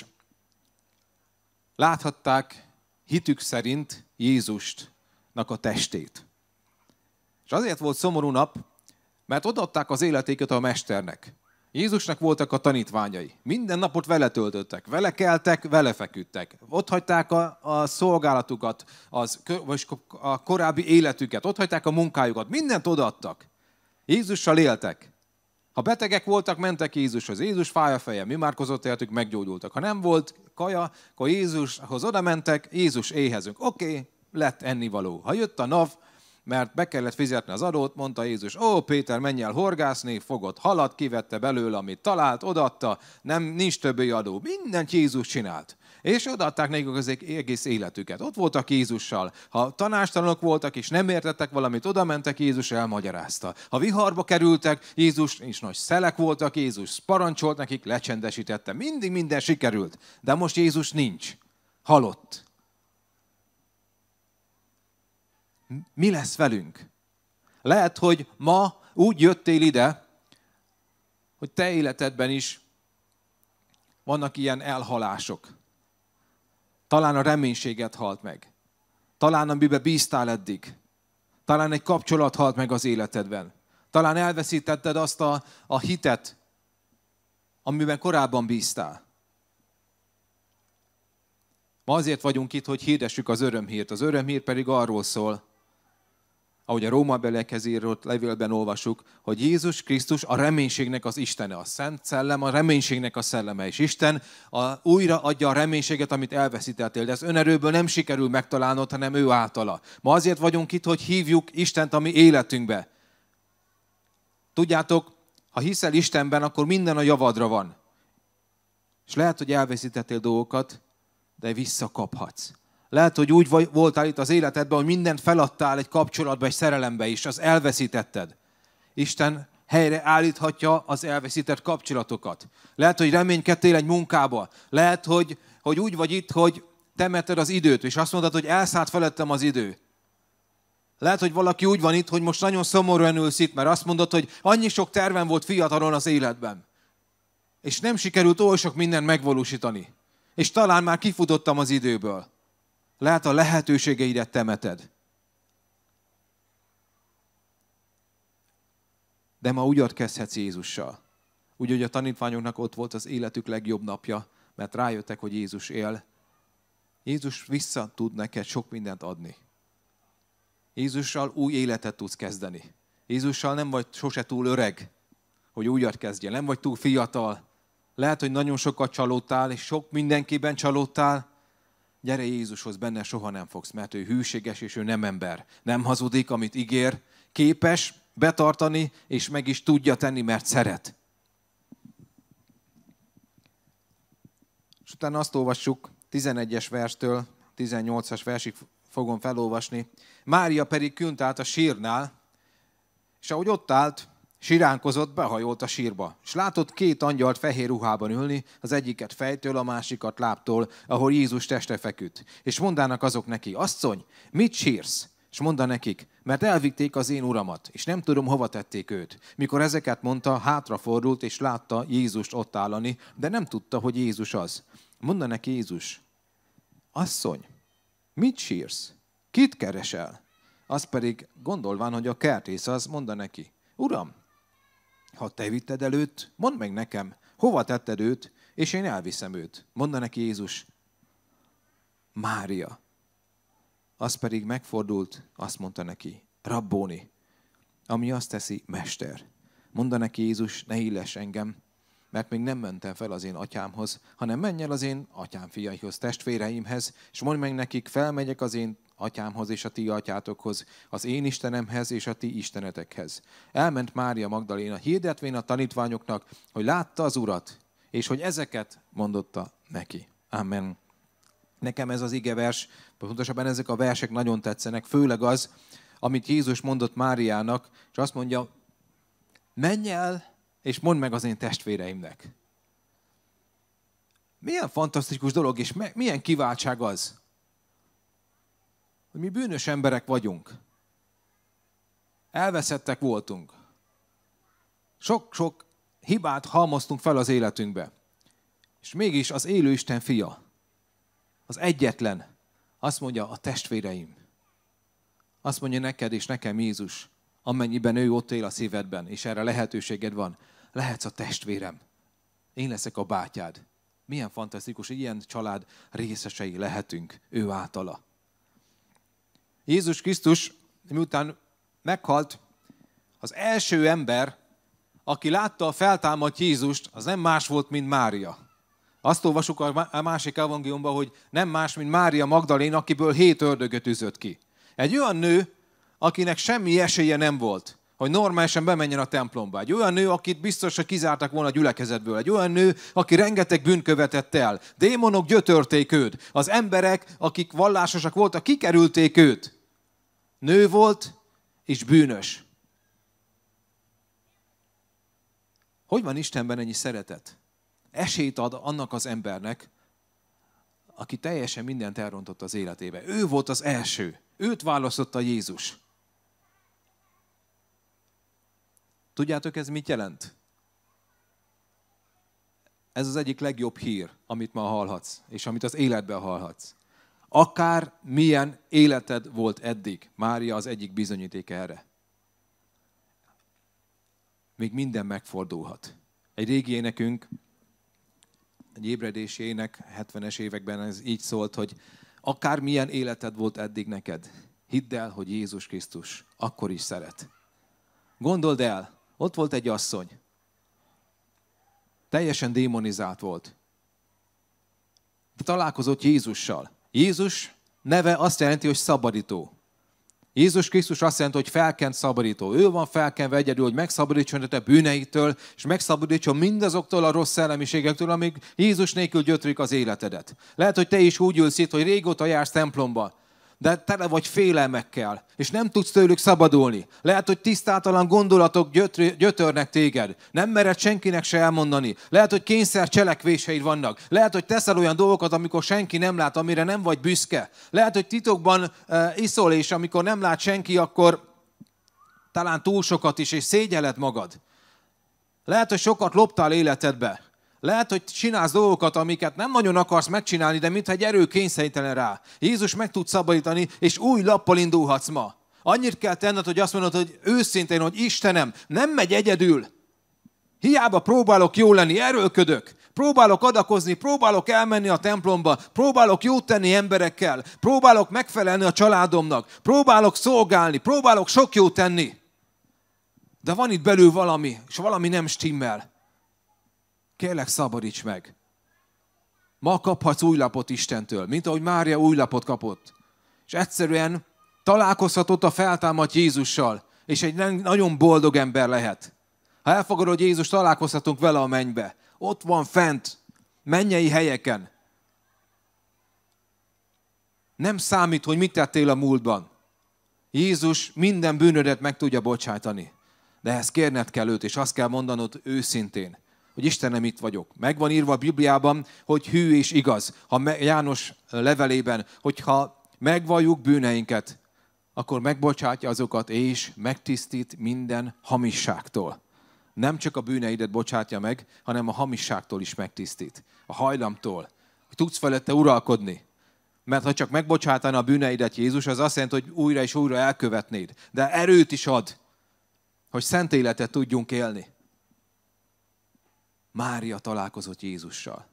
láthatták hitük szerint Jézusnak a testét. És azért volt szomorú nap, mert odaadták az életéket a mesternek. Jézusnak voltak a tanítványai. Minden napot vele töltöttek, vele keltek, vele feküdtek. Ott hagyták a szolgálatukat, vagy a korábbi életüket, ott hagyták a munkájukat, mindent odaadtak. Jézussal éltek. Ha betegek voltak, mentek Jézushoz. Jézus fáj a feje, mi márkozott értük, meggyógyultak. Ha nem volt kaja, akkor Jézushoz oda mentek, Jézus éhezünk. Oké, lett ennivaló. Ha jött a NAV, mert be kellett fizetni az adót, mondta Jézus, ó, Péter, menj el horgászni, fogott halat, kivette belőle, amit talált, odaadta, nincs többé adó. Mindent Jézus csinált. És odaadták nekik az egész életüket. Ott voltak Jézussal. Ha tanástalanok voltak és nem értettek valamit, oda mentek, Jézus elmagyarázta. Ha viharba kerültek, Jézus, és nagy szelek voltak, Jézus parancsolt nekik, lecsendesítette. Mindig minden sikerült. De most Jézus nincs. Halott. Mi lesz velünk? Lehet, hogy ma úgy jöttél ide, hogy te életedben is vannak ilyen elhalások. Talán a reménységet halt meg. Talán amiben bíztál eddig. Talán egy kapcsolat halt meg az életedben. Talán elveszítetted azt a hitet, amiben korábban bíztál. Ma azért vagyunk itt, hogy hirdessük az örömhírt. Az örömhír pedig arról szól, ahogy a Rómabeliekhez írott levélben olvasjuk, hogy Jézus Krisztus a reménységnek az Istene, a Szent Szellem a reménységnek a szelleme, és Isten újra adja a reménységet, amit elveszítettél, de ez önerőből nem sikerül megtalálnod, hanem ő általa. Ma azért vagyunk itt, hogy hívjuk Istent a mi életünkbe. Tudjátok, ha hiszel Istenben, akkor minden a javadra van. És lehet, hogy elveszítettél dolgokat, de visszakaphatsz. Lehet, hogy úgy voltál itt az életedben, hogy mindent feladtál egy kapcsolatba, egy szerelembe is, az elveszítetted. Isten helyre állíthatja az elveszített kapcsolatokat. Lehet, hogy reménykedtél egy munkába. Lehet, hogy úgy vagy itt, hogy temeted az időt, és azt mondod, hogy elszállt felettem az idő. Lehet, hogy valaki úgy van itt, hogy most nagyon szomorúan ülsz itt, mert azt mondod, hogy annyi sok tervem volt fiatalon az életben. És nem sikerült oly sok mindent megvalósítani. És talán már kifutottam az időből. Lehet, a lehetőségeidet temeted. De ma úgy kezdhetsz Jézussal. Úgyhogy a tanítványoknak ott volt az életük legjobb napja, mert rájöttek, hogy Jézus él. Jézus vissza tud neked sok mindent adni. Jézussal új életet tudsz kezdeni. Jézussal nem vagy sose túl öreg, hogy újat kezdjen. Nem vagy túl fiatal. Lehet, hogy nagyon sokat csalódtál, és sok mindenkiben csalódtál. Gyere Jézushoz, benne soha nem fogsz, mert ő hűséges, és ő nem ember. Nem hazudik, amit ígér. Képes betartani, és meg is tudja tenni, mert szeret. És utána azt olvassuk, 11-es verstől 18-as versig fogom felolvasni. Mária pedig künt állt a sírnál, és ahogy ott állt, siránkozott, behajolt a sírba. És látott 2 angyalt fehér ruhában ülni, az egyiket fejtől, a másikat lábtól, ahol Jézus teste feküdt. És mondának azok neki, asszony, mit sírsz? És mondta nekik, mert elvitték az én uramat, és nem tudom, hova tették őt. Mikor ezeket mondta, hátrafordult, és látta Jézust ott állani, de nem tudta, hogy Jézus az. Mondta neki Jézus, asszony, mit sírsz? Kit keresel? Az pedig gondolván, hogy a kertész az, mondta neki, Uram, ha te vitted el őt, mondd meg nekem, hova tetted őt, és én elviszem őt. Mondta neki Jézus, Mária. Az pedig megfordult, azt mondta neki, Rabbóni, ami azt teszi, mester. Mondta neki Jézus, ne illess engem, mert még nem mentem fel az én atyámhoz, hanem menj el az én atyám fiaihoz, testvéreimhez, és mondd meg nekik, felmegyek az én atyámhoz és a ti atyátokhoz, az én Istenemhez és a ti istenetekhez. Elment Mária Magdaléna, hirdetvén a tanítványoknak, hogy látta az Urat, és hogy ezeket mondotta neki. Amen. Nekem ez az igevers, pontosabban ezek a versek nagyon tetszenek, főleg az, amit Jézus mondott Máriának, és azt mondja, menj el, és mondd meg az én testvéreimnek. Milyen fantasztikus dolog, és milyen kiváltság az, hogy mi bűnös emberek vagyunk. Elveszettek voltunk. Sok-sok hibát halmoztunk fel az életünkbe. És mégis az élő Isten fia, az egyetlen, azt mondja, a testvéreim. Azt mondja neked és nekem Jézus, amennyiben ő ott él a szívedben, és erre lehetőséged van, lehetsz a testvérem. Én leszek a bátyád. Milyen fantasztikus, hogy ilyen család részesei lehetünk ő általa. Jézus Krisztus, miután meghalt, az első ember, aki látta a feltámadt Jézust, az nem más volt, mint Mária. Azt olvasjuk a másik evangéliumban, hogy nem más, mint Mária Magdaléna, akiből 7 ördögöt üzött ki. Egy olyan nő, akinek semmi esélye nem volt, hogy normálisan bemenjen a templomba. Egy olyan nő, akit biztos, hogy kizártak volna a gyülekezetből. Egy olyan nő, aki rengeteg bűnt követett el. Démonok gyötörték őt. Az emberek, akik vallásosak voltak, kikerülték őt. Nő volt és bűnös. Hogy van Istenben ennyi szeretet? Esélyt ad annak az embernek, aki teljesen mindent elrontott az életébe. Ő volt az első. Őt választotta Jézus. Tudjátok, ez mit jelent? Ez az egyik legjobb hír, amit ma hallhatsz, és amit az életben hallhatsz. Akár milyen életed volt eddig, Mária az egyik bizonyíték erre. Még minden megfordulhat. Egy régi énekünk, egy ébredési ének, 70-es években ez így szólt, hogy akár milyen életed volt eddig neked, hidd el, hogy Jézus Krisztus akkor is szeret. Gondold el, ott volt egy asszony. Teljesen démonizált volt. Találkozott Jézussal. Jézus neve azt jelenti, hogy szabadító. Jézus Krisztus azt jelenti, hogy felkent szabadító. Ő van felkenve egyedül, hogy megszabadítson a te bűneitől, és megszabadítson mindazoktól a rossz szellemiségektől, amik Jézus nélkül gyötrik az életedet. Lehet, hogy te is úgy ülsz itt, hogy régóta jársz templomba, de tele vagy félelmekkel, és nem tudsz tőlük szabadulni. Lehet, hogy tisztátalan gondolatok gyötörnek téged. Nem mered senkinek se elmondani. Lehet, hogy kényszer cselekvéseid vannak. Lehet, hogy teszel olyan dolgokat, amikor senki nem lát, amire nem vagy büszke. Lehet, hogy titokban iszol, és amikor nem lát senki, akkor talán túl sokat is, és szégyelled magad. Lehet, hogy sokat loptál életedbe. Lehet, hogy csinálsz dolgokat, amiket nem nagyon akarsz megcsinálni, de mintha egy erő kényszerítene rá. Jézus meg tud szabadítani, és új lappal indulhatsz ma. Annyit kell tenned, hogy azt mondod, hogy őszintén, hogy Istenem, nem megy egyedül. Hiába próbálok jól lenni, erőlködök. Próbálok adakozni, próbálok elmenni a templomba, próbálok jót tenni emberekkel, próbálok megfelelni a családomnak, próbálok szolgálni, próbálok sok jót tenni. De van itt belül valami, és valami nem stimmel. Kérlek, szabadíts meg. Ma kaphatsz új lapot Istentől, mint ahogy Mária új lapot kapott. És egyszerűen találkozhatott a feltámadt Jézussal, és egy nagyon boldog ember lehet. Ha elfogadod, hogy Jézus, találkozhatunk vele a mennybe. Ott van fent, mennyei helyeken. Nem számít, hogy mit tettél a múltban. Jézus minden bűnödet meg tudja bocsájtani. De ehhez kérned kell őt, és azt kell mondanod őszintén, hogy Istenem, itt vagyok. Meg van írva a Bibliában, hogy hű és igaz. János levelében, hogyha megvalljuk bűneinket, akkor megbocsátja azokat, és megtisztít minden hamisságtól. Nem csak a bűneidet bocsátja meg, hanem a hamisságtól is megtisztít. A hajlamtól, hogy tudsz felette uralkodni. Mert ha csak megbocsátaná a bűneidet Jézus, az azt jelenti, hogy újra és újra elkövetnéd. De erőt is ad, hogy szent életet tudjunk élni. Mária találkozott Jézussal.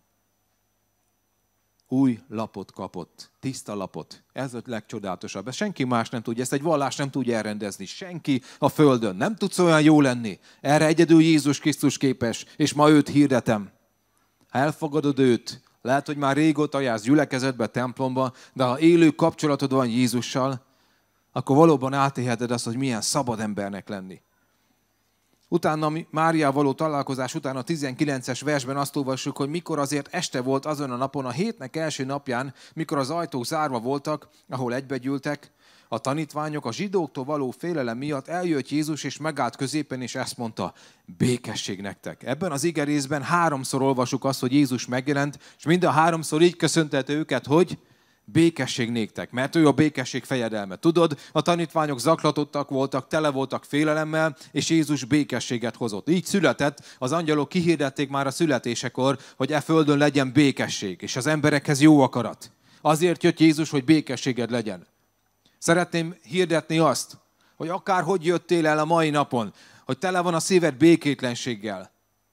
Új lapot kapott, tiszta lapot. Ez a legcsodálatosabb. Ezt senki más nem tudja, ezt egy vallás nem tudja elrendezni. Senki a földön. Nem tudsz olyan jó lenni. Erre egyedül Jézus Krisztus képes, és ma őt hirdetem. Ha elfogadod őt, lehet, hogy már régóta jársz gyülekezetbe, templomba, de ha élő kapcsolatod van Jézussal, akkor valóban átélheted azt, hogy milyen szabad embernek lenni. Utána Máriával való találkozás után a 19-es versben azt olvassuk, hogy mikor azért este volt azon a napon, a hétnek első napján, mikor az ajtók zárva voltak, ahol egybegyűltek, a tanítványok a zsidóktól való félelem miatt eljött Jézus, és megállt középen, és ezt mondta, békesség nektek. Ebben az igerészben 3-szor olvasjuk azt, hogy Jézus megjelent, és mind a 3-szor így köszöntette őket, hogy békesség néktek, mert ő a békesség fejedelme. Tudod, a tanítványok zaklatottak voltak, tele voltak félelemmel, és Jézus békességet hozott. Így született, az angyalok kihirdették már a születésekor, hogy e földön legyen békesség, és az emberekhez jó akarat. Azért jött Jézus, hogy békességed legyen. Szeretném hirdetni azt, hogy akárhogy jöttél el a mai napon, hogy tele van a szíved békétlenséggel.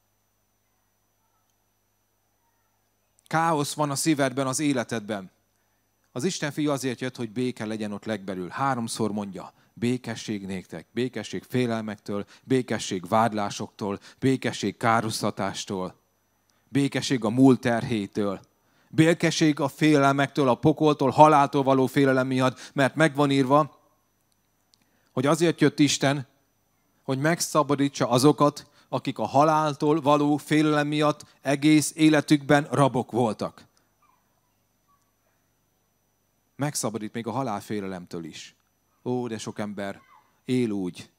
Káosz van a szívedben, az életedben. Az Isten fia azért jött, hogy béke legyen ott legbelül. 3-szor mondja, békesség néktek, békesség félelmektől, békesség vádlásoktól, békesség károsztatástól, békesség a múlt terhétől, békesség a félelmektől, a pokoltól, haláltól való félelem miatt, mert meg van írva, hogy azért jött Isten, hogy megszabadítsa azokat, akik a haláltól való félelem miatt egész életükben rabok voltak. Megszabadít még a halálfélelemtől is. Ó, de sok ember él úgy,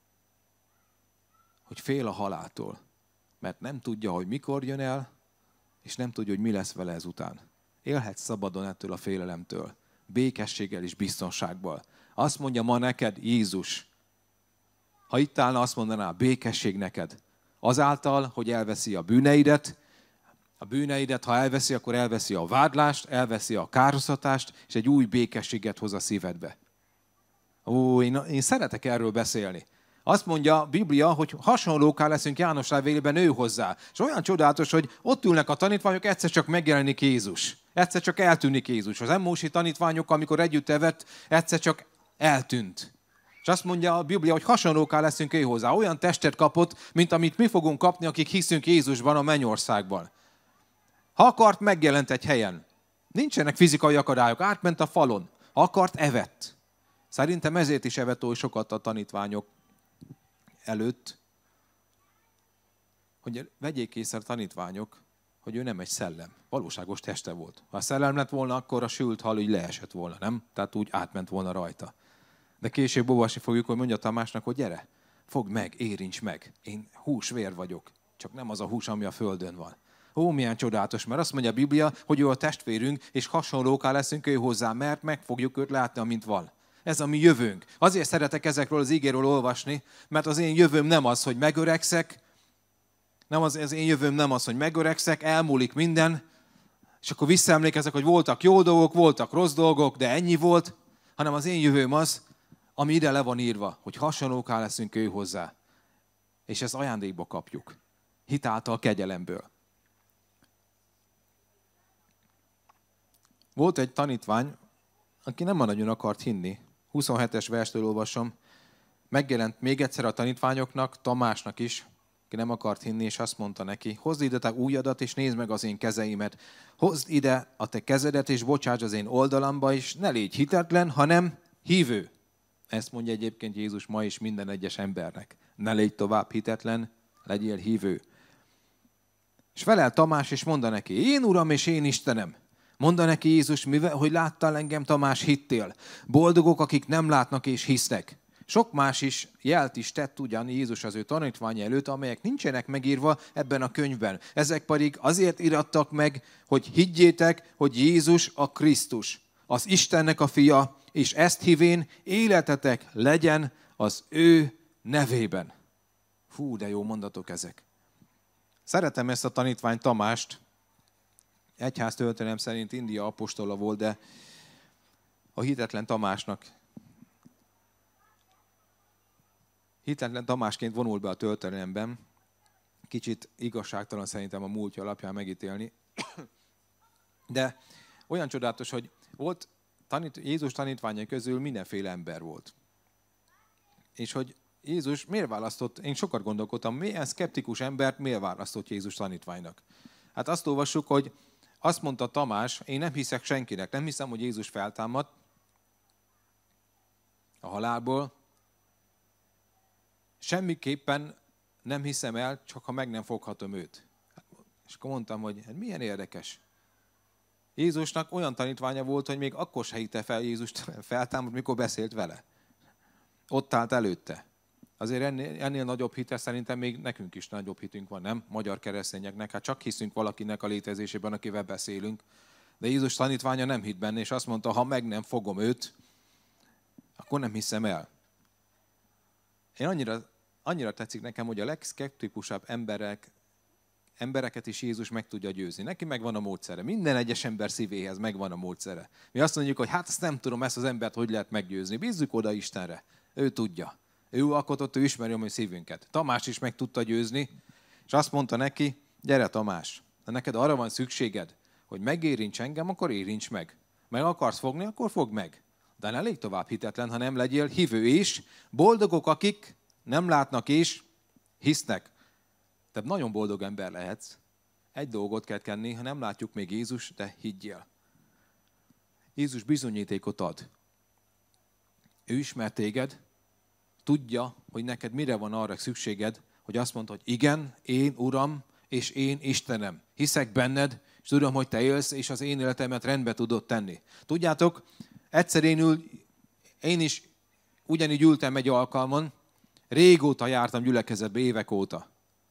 hogy fél a haláltól, mert nem tudja, hogy mikor jön el, és nem tudja, hogy mi lesz vele ezután. Élhetsz szabadon ettől a félelemtől, békességgel és biztonsággal. Azt mondja ma neked Jézus, ha itt állna, azt mondaná, békesség neked. Azáltal, hogy elveszi a bűneidet, ha elveszi, akkor elveszi a vádlást, elveszi a károsztatást, és egy új békességet hoz a szívedbe. Ó, én szeretek erről beszélni. Azt mondja a Biblia, hogy hasonlóká leszünk János levélében ő hozzá. És olyan csodálatos, hogy ott ülnek a tanítványok, egyszer csak megjelenik Jézus. Egyszer csak eltűnik Jézus. Az emmósi tanítványok, amikor együtt evett, egyszer csak eltűnt. És azt mondja a Biblia, hogy hasonlóká leszünk ő hozzá. Olyan testet kapott, mint amit mi fogunk kapni, akik hiszünk Jézusban a mennyországban. Ha akart, megjelent egy helyen. Nincsenek fizikai akadályok, átment a falon. Ha akart, evett. Szerintem ezért is evett oly sokat a tanítványok előtt, hogy vegyék észre a tanítványok, hogy ő nem egy szellem. Valóságos teste volt. Ha a szellem lett volna, akkor a sült hal így leesett volna, nem? Tehát úgy átment volna rajta. De később olvasni fogjuk, hogy mondja Tamásnak, hogy gyere, fogd meg, érints meg. Én hús-vér vagyok, csak nem az a hús, ami a földön van. Ó, milyen csodálatos, mert azt mondja a Biblia, hogy ő a testvérünk, és hasonlóká leszünk ő hozzá, mert meg fogjuk őt látni, amint van. Ez a mi jövőnk. Azért szeretek ezekről az ígéről olvasni, mert az én jövőm nem az, hogy megöregszek, az én jövőm nem az, hogy megöregszek, elmúlik minden, és akkor visszaemlékezek, hogy voltak jó dolgok, voltak rossz dolgok, de ennyi volt, hanem az én jövőm az, ami ide le van írva, hogy hasonlóká leszünk ő hozzá. És ezt ajándékba kapjuk. hitáltal kegyelemből. Volt egy tanítvány, aki nem nagyon akart hinni. 27-es verstől olvasom. Megjelent még egyszer a tanítványoknak, Tamásnak is, aki nem akart hinni, és azt mondta neki, hozd ide te ujjadat, és nézd meg az én kezeimet. Hozd ide a te kezedet, és bocsáss az én oldalamba, és ne légy hitetlen, hanem hívő. Ezt mondja egyébként Jézus ma is minden egyes embernek. Ne légy tovább hitetlen, legyél hívő. És felel Tamás, és mondta neki, én Uram és én Istenem. Mondta neki Jézus, mivel, hogy láttál engem, Tamás, hittél. Boldogok, akik nem látnak és hisznek. Sok más is jelt is tett ugyan Jézus az ő tanítványa előtt, amelyek nincsenek megírva ebben a könyvben. Ezek pedig azért irattak meg, hogy higgyétek, hogy Jézus a Krisztus, az Istennek a fia, és ezt hívén életetek legyen az ő nevében. Fú, de jó mondatok ezek. Szeretem ezt a tanítvány Tamást. Egyház történelem szerint India apostola volt, de a hitetlen Tamásként vonul be a történelemben. Kicsit igazságtalan szerintem a múltja alapján megítélni. De olyan csodálatos, hogy volt Jézus tanítványai közül mindenféle ember volt. És hogy Jézus miért választott, én sokat gondolkodtam, milyen szkeptikus embert miért választott Jézus tanítványnak. Hát azt olvassuk, hogy azt mondta Tamás, én nem hiszek senkinek, nem hiszem, hogy Jézus feltámadt a halálból. Semmiképpen nem hiszem el, csak ha meg nem foghatom őt. És akkor mondtam, hogy hát milyen érdekes. Jézusnak olyan tanítványa volt, hogy még akkor se hitte fel Jézust feltámadt, mikor beszélt vele. Ott állt előtte. Azért ennél nagyobb hite szerintem még nekünk is nagyobb hitünk van, nem? Magyar keresztényeknek. Hát csak hiszünk valakinek a létezésében, akivel beszélünk. De Jézus tanítványa nem hitt benne, és azt mondta, ha meg nem fogom őt, akkor nem hiszem el. Én annyira tetszik nekem, hogy a legszkeptikusabb embereket is Jézus meg tudja győzni. Neki megvan a módszere. Minden egyes ember szívéhez megvan a módszere. Mi azt mondjuk, hogy hát ezt nem tudom, ezt az embert hogy lehet meggyőzni. Bízzuk oda Istenre. Ő tudja. Ő alkotott, ő ismeri a mi szívünket. Tamás is meg tudta győzni, és azt mondta neki, gyere Tamás, de neked arra van szükséged, hogy megérints engem, akkor érints meg. Meg akarsz fogni, akkor fogd meg. De ne légy tovább hitetlen, ha nem legyél hívő is. Boldogok, akik nem látnak és hisznek. Te nagyon boldog ember lehetsz. Egy dolgot kell tenni, ha nem látjuk még Jézus, de higgyél. Jézus bizonyítékot ad. Ő ismer téged, tudja, hogy neked mire van arra szükséged, hogy azt mondod, hogy igen, én Uram, és én Istenem. Hiszek benned, és tudom, hogy te élsz, és az én életemet rendbe tudod tenni. Tudjátok, egyszer én is ugyanígy ültem egy alkalmon, régóta jártam gyülekezetbe, évek óta.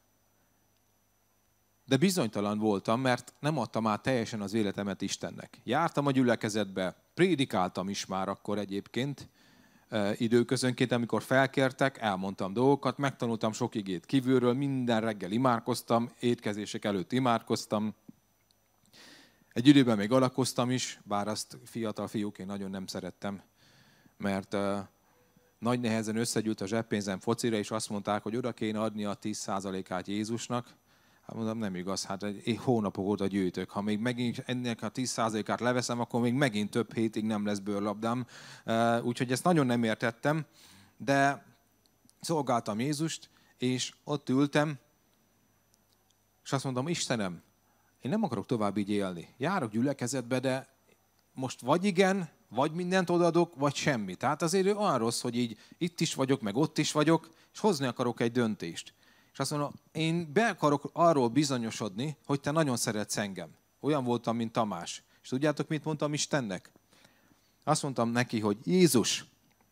De bizonytalan voltam, mert nem adtam át teljesen az életemet Istennek. Jártam a gyülekezetbe, prédikáltam is már akkor egyébként, időközönként, amikor felkértek, elmondtam dolgokat, megtanultam sok igét kívülről, minden reggel imádkoztam, étkezések előtt imádkoztam. Egy időben még alakoztam is, bár azt fiatal fiúként nagyon nem szerettem, mert nagy nehezen összegyűlt a zseppénzem focira, és azt mondták, hogy oda kéne adni a 10%-át Jézusnak. Hát mondom, nem igaz, hát egy hónapok óta gyűjtök. Ha még megint ennek a 10%-át leveszem, akkor még megint több hétig nem lesz bőrlabdám. Úgyhogy ezt nagyon nem értettem, de szolgáltam Jézust, és ott ültem, és azt mondom, Istenem, én nem akarok tovább így élni. Járok gyülekezetbe, de most vagy igen, vagy mindent odaadok, vagy semmi. Tehát azért olyan rossz, hogy így itt is vagyok, meg ott is vagyok, és hozni akarok egy döntést. És azt mondom, én be akarok arról bizonyosodni, hogy te nagyon szeretsz engem. Olyan voltam, mint Tamás. És tudjátok, mit mondtam Istennek? Azt mondtam neki, hogy Jézus,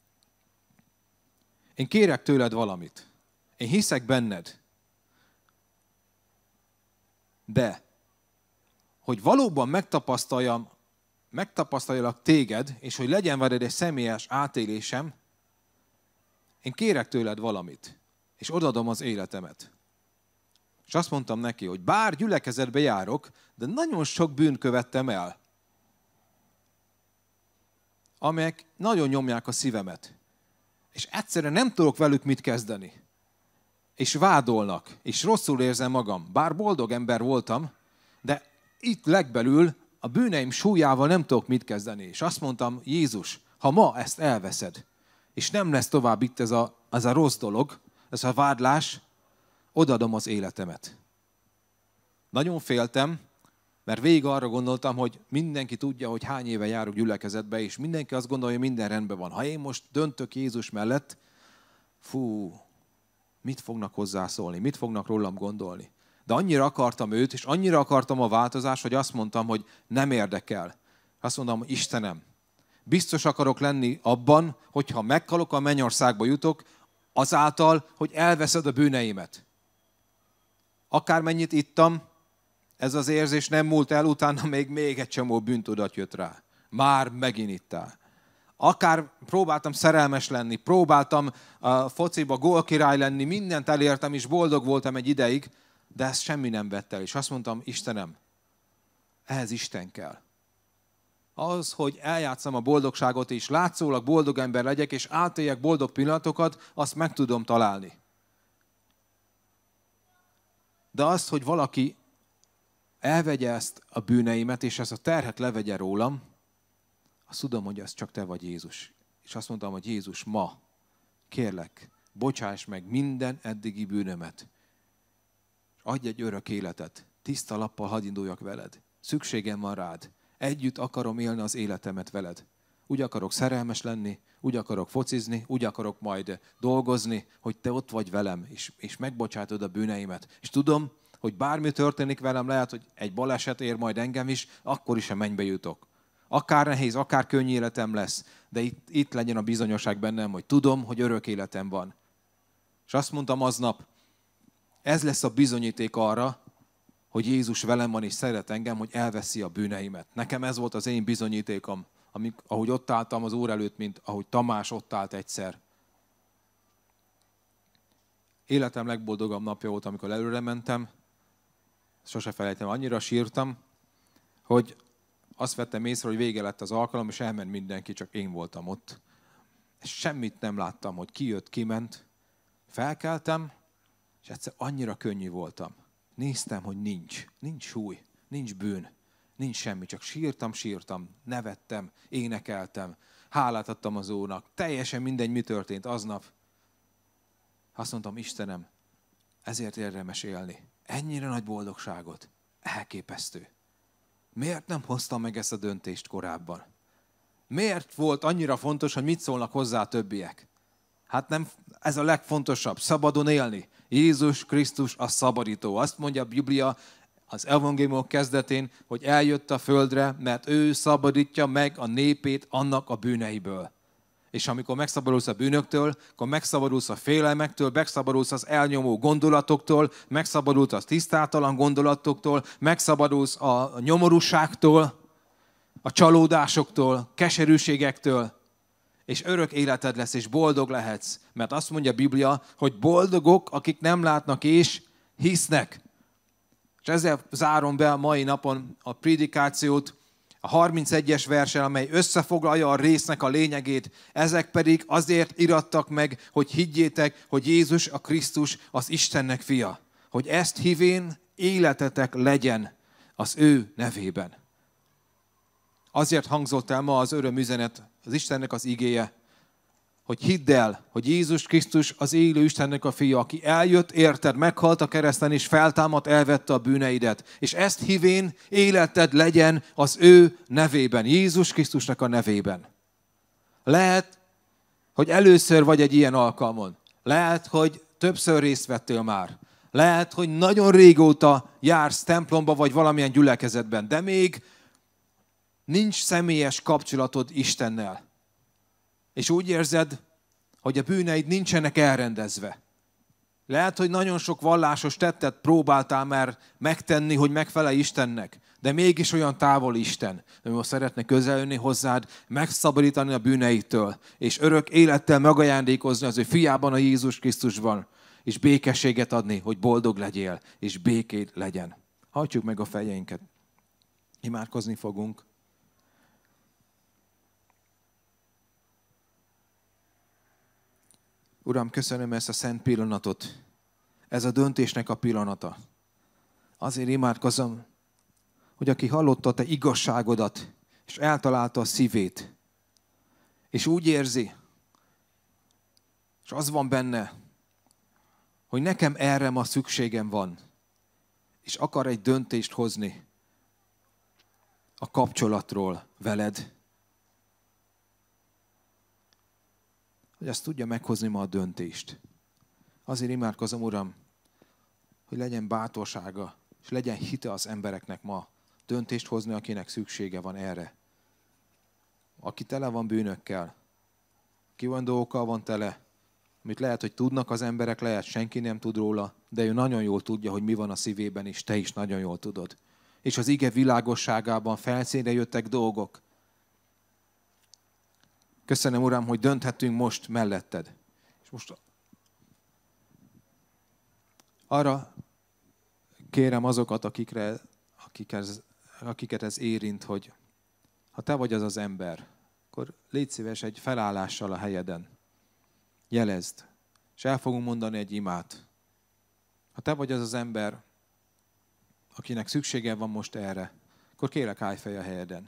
én kérek tőled valamit. Én hiszek benned. De, hogy valóban megtapasztaljalak téged, és hogy legyen veled egy személyes átélésem, én kérek tőled valamit. És odaadom az életemet. És azt mondtam neki, hogy bár gyülekezetbe járok, de nagyon sok bűnt követtem el, amelyek nagyon nyomják a szívemet. És egyszerűen nem tudok velük mit kezdeni. és vádolnak, és rosszul érzem magam. Bár boldog ember voltam, de itt legbelül a bűneim súlyával nem tudok mit kezdeni. És azt mondtam, Jézus, ha ma ezt elveszed, és nem lesz tovább itt ez a rossz dolog, ez a vádlás, odaadom az életemet. Nagyon féltem, mert végig arra gondoltam, hogy mindenki tudja, hogy hány éve járok gyülekezetbe, és mindenki azt gondolja, hogy minden rendben van. Ha én most döntök Jézus mellett, mit fognak hozzászólni, mit fognak rólam gondolni. De annyira akartam őt, és annyira akartam a változást, hogy azt mondtam, hogy nem érdekel. Azt mondtam, hogy Istenem, biztos akarok lenni abban, hogyha meghalok, a mennyországba jutok, azáltal, hogy elveszed a bűneimet. Akármennyit ittam, ez az érzés nem múlt el, utána még egy csomó bűntudat jött rá. Már megint ittál. Akár próbáltam szerelmes lenni, próbáltam a fociba gólkirály lenni, mindent elértem, és boldog voltam egy ideig, de ezt semmi nem vett el. És azt mondtam, Istenem, ehhez Isten kell. Az, hogy eljátszam a boldogságot, és látszólag boldog ember legyek, és átéljek boldog pillanatokat, azt meg tudom találni. De azt, hogy valaki elvegye ezt a bűneimet, és ezt a terhet levegye rólam, azt tudom, hogy az csak te vagy Jézus. És azt mondtam, hogy Jézus, ma kérlek, bocsáss meg minden eddigi bűnömet. Adj egy örök életet. Tiszta lappal hadd induljak veled. Szükségem van rád. Együtt akarom élni az életemet veled. Úgy akarok szerelmes lenni, úgy akarok focizni, úgy akarok majd dolgozni, hogy te ott vagy velem, és megbocsátod a bűneimet. És tudom, hogy bármi történik velem, lehet, hogy egy baleset ér majd engem is, akkor is a mennybe jutok. Akár nehéz, akár könnyű életem lesz, de itt legyen a bizonyosság bennem, hogy tudom, hogy örök életem van. És azt mondtam aznap, ez lesz a bizonyíték arra, hogy Jézus velem van és szeret engem, hogy elveszi a bűneimet. Nekem ez volt az én bizonyítékom, ahogy ott álltam az Úr előtt, mint ahogy Tamás ott állt egyszer. Életem legboldogabb napja volt, amikor előre mentem. Sose felejtem, annyira sírtam, hogy azt vettem észre, hogy vége lett az alkalom, és elment mindenki, csak én voltam ott. És semmit nem láttam, hogy ki jött, ki ment. Felkeltem, és egyszer annyira könnyű voltam. Néztem, hogy nincs súly, nincs bűn, nincs semmi, csak sírtam, nevettem, énekeltem, hálát adtam az Úrnak. Teljesen mindegy, mi történt aznap. Azt mondtam, Istenem, ezért érdemes élni. Ennyire nagy boldogságot. Elképesztő. Miért nem hoztam meg ezt a döntést korábban? Miért volt annyira fontos, hogy mit szólnak hozzá a többiek? Hát nem, ez a legfontosabb, szabadon élni. Jézus Krisztus a szabadító. Azt mondja a Biblia az evangéliumok kezdetén, hogy eljött a földre, mert ő szabadítja meg a népét annak a bűneiből. És amikor megszabadulsz a bűnöktől, akkor megszabadulsz a félelmektől, megszabadulsz az elnyomó gondolatoktól, megszabadulsz a tisztátalan gondolatoktól, megszabadulsz a nyomorúságtól, a csalódásoktól, keserűségektől, és örök életed lesz, és boldog lehetsz. Mert azt mondja a Biblia, hogy boldogok, akik nem látnak és hisznek. És ezzel zárom be a mai napon a prédikációt, a 31-es versen, amely összefoglalja a résznek a lényegét. Ezek pedig azért irattak meg, hogy higgyétek, hogy Jézus a Krisztus az Istennek fia. Hogy ezt hívén életetek legyen az ő nevében. Azért hangzott el ma az örömüzenet, az Istennek az igéje, hogy hidd el, hogy Jézus Krisztus az élő Istennek a fia, aki eljött, érted, meghalt a kereszten, és feltámadt, elvette a bűneidet. És ezt hívén életed legyen az ő nevében, Jézus Krisztusnak a nevében. Lehet, hogy először vagy egy ilyen alkalmon. Lehet, hogy többször részt vettél már. Lehet, hogy nagyon régóta jársz templomba, vagy valamilyen gyülekezetben, de még nincs személyes kapcsolatod Istennel. És úgy érzed, hogy a bűneid nincsenek elrendezve. Lehet, hogy nagyon sok vallásos tettet próbáltál már megtenni, hogy megfelelj Istennek, de mégis olyan távol Isten, hogy most szeretne közel jönni hozzád, megszabadítani a bűneitől, és örök élettel megajándékozni az ő fiában, a Jézus Krisztusban, és békességet adni, hogy boldog legyél, és békéd legyen. Hajtsuk meg a fejeinket. Imádkozni fogunk. Uram, köszönöm ezt a szent pillanatot, ez a döntésnek a pillanata. Azért imádkozom, hogy aki hallotta a te igazságodat, és eltalálta a szívét, és úgy érzi, és az van benne, hogy nekem erre ma szükségem van, és akar egy döntést hozni a kapcsolatról veled, hogy azt tudja meghozni ma a döntést. Azért imádkozom, Uram, hogy legyen bátorsága, és legyen hite az embereknek ma döntést hozni, akinek szüksége van erre. Aki tele van bűnökkel, ki olyan dolgokkal van tele, amit lehet, hogy tudnak az emberek, lehet senki nem tud róla, de ő nagyon jól tudja, hogy mi van a szívében, és te is nagyon jól tudod. És az ige világosságában felszínre jöttek dolgok. Köszönöm, Uram, hogy dönthetünk most melletted. És most arra kérem azokat, akiket ez érint, hogy ha te vagy az az ember, akkor légy szíves egy felállással a helyeden. Jelezd, és el fogunk mondani egy imát. Ha te vagy az az ember, akinek szüksége van most erre, akkor kérlek, állj fel a helyeden.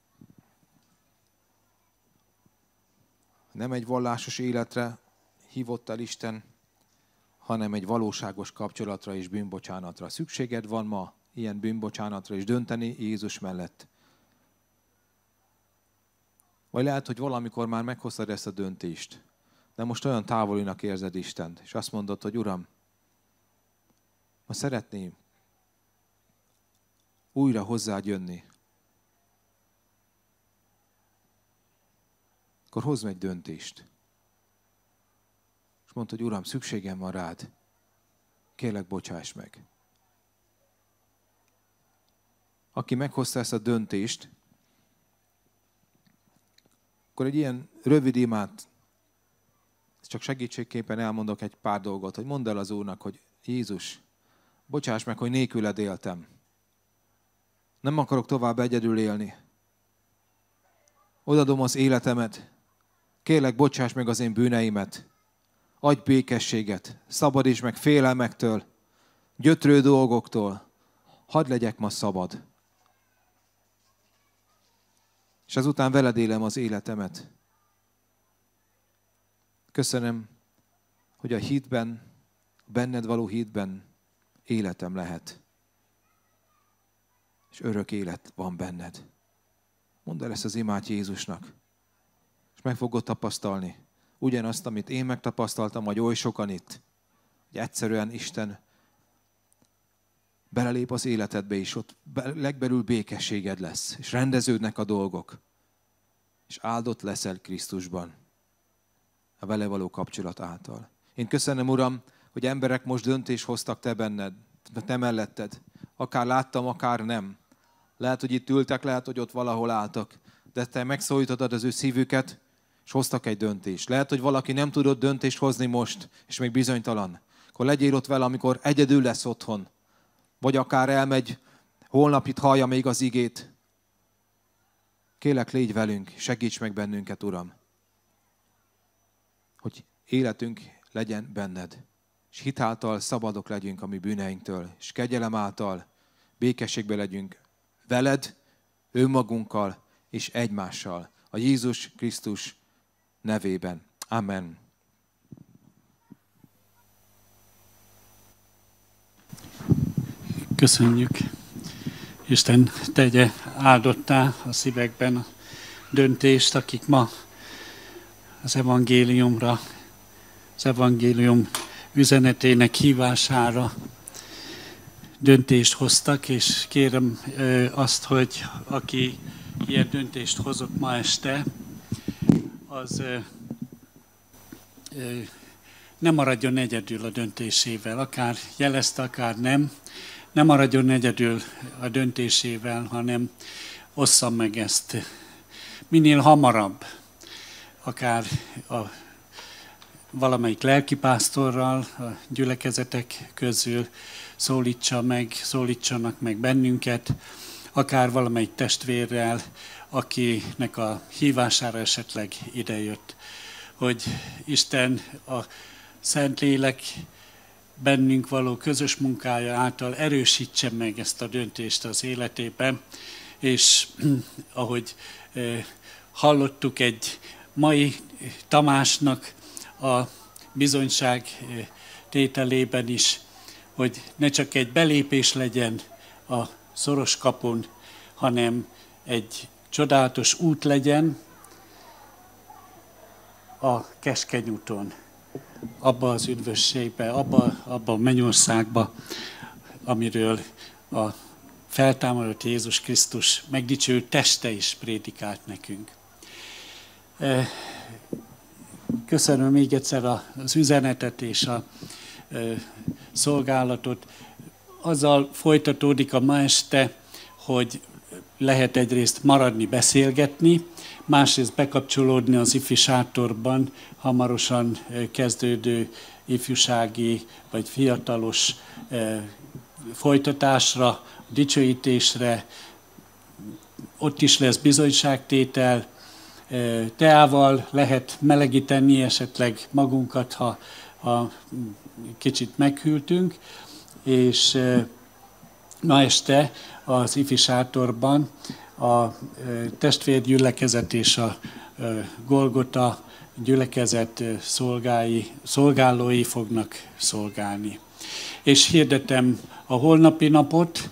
Nem egy vallásos életre hívott el Isten, hanem egy valóságos kapcsolatra és bűnbocsánatra. Szükséged van ma ilyen bűnbocsánatra és dönteni Jézus mellett. Vagy lehet, hogy valamikor már meghoztad ezt a döntést, de most olyan távolinak érzed Istent, és azt mondod, hogy Uram, ma szeretném újra hozzád jönni. Akkor hozz egy döntést. És mondd, hogy Uram, szükségem van rád. Kérlek, bocsáss meg. Aki meghozta ezt a döntést, akkor egy ilyen rövid imát, csak segítségképpen elmondok egy pár dolgot, hogy mondd el az Úrnak, hogy Jézus, bocsáss meg, hogy nélküled éltem. Nem akarok tovább egyedül élni. Odadom az életemet. Kérlek, bocsáss meg az én bűneimet. Adj békességet, szabadíts meg félelmektől, gyötrő dolgoktól. Hadd legyek ma szabad. És azután veled élem az életemet. Köszönöm, hogy a hitben, benned való hitben életem lehet. És örök élet van benned. Mondd el ezt az imát Jézusnak. És meg fogod tapasztalni ugyanazt, amit én megtapasztaltam, vagy oly sokan itt. Hogy egyszerűen Isten belelép az életedbe, és ott legbelül békességed lesz. És rendeződnek a dolgok. És áldott leszel Krisztusban. A vele való kapcsolat által. Én köszönöm, Uram, hogy emberek most döntést hoztak te melletted. Akár láttam, akár nem. Lehet, hogy itt ültek, lehet, hogy ott valahol álltak. De te megszólítottad az ő szívüket, és hoztak egy döntést. Lehet, hogy valaki nem tudott döntést hozni most, és még bizonytalan. Akkor legyél ott vele, amikor egyedül lesz otthon. Vagy akár elmegy, holnap itt hallja még az igét. Kérlek, légy velünk, segíts meg bennünket, Uram. Hogy életünk legyen benned. És hitáltal szabadok legyünk a mi bűneinktől. És kegyelem által békességbe legyünk veled, önmagunkkal és egymással. A Jézus Krisztus nevében. Amen. Köszönjük. Isten tegye áldottá a szívekben a döntést, akik ma az evangéliumra, az evangélium üzenetének hívására döntést hoztak, és kérem azt, hogy aki ilyen döntést hozott ma este, az ne maradjon egyedül a döntésével, akár jelezte, akár nem. Ne maradjon egyedül a döntésével, hanem ossza meg ezt minél hamarabb, akár a valamelyik lelkipásztorral, a gyülekezetek közül szólítsanak meg bennünket, akár valamelyik testvérrel, akinek a hívására esetleg idejött, hogy Isten a Szentlélek bennünk való közös munkája által erősítse meg ezt a döntést az életében, és ahogy hallottuk egy mai Tamásnak a bizonyság tételében is, hogy ne csak egy belépés legyen a szoros kapun, hanem egy csodálatos út legyen a keskeny úton, abba az üdvösségbe, abba a mennyországba, amiről a feltámadott Jézus Krisztus megdicsőült teste is prédikált nekünk. Köszönöm még egyszer az üzenetet és a szolgálatot. Azzal folytatódik a ma este, hogy lehet egyrészt maradni, beszélgetni, másrészt bekapcsolódni az ifjú sátorban hamarosan kezdődő ifjúsági vagy fiatalos folytatásra, dicsőítésre. Ott is lesz bizonyságtétel, teával lehet melegíteni esetleg magunkat, ha kicsit meghűltünk, és ma este az ifi sátorban a testvérgyülekezet és a Golgota gyülekezet szolgálói fognak szolgálni. És hirdetem a holnapi napot,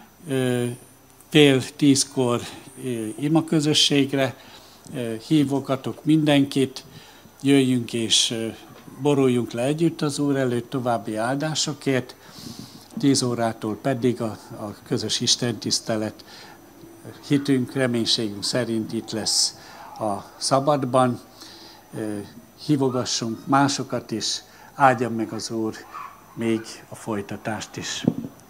9:30 imaközösségre, hívogatok mindenkit, jöjjünk és boruljunk le együtt az Úr előtt további áldásokért, 10 órától pedig a közös istentisztelet hitünk, reménységünk szerint itt lesz a szabadban. Hívogassunk másokat is, áldja meg az Úr még a folytatást is.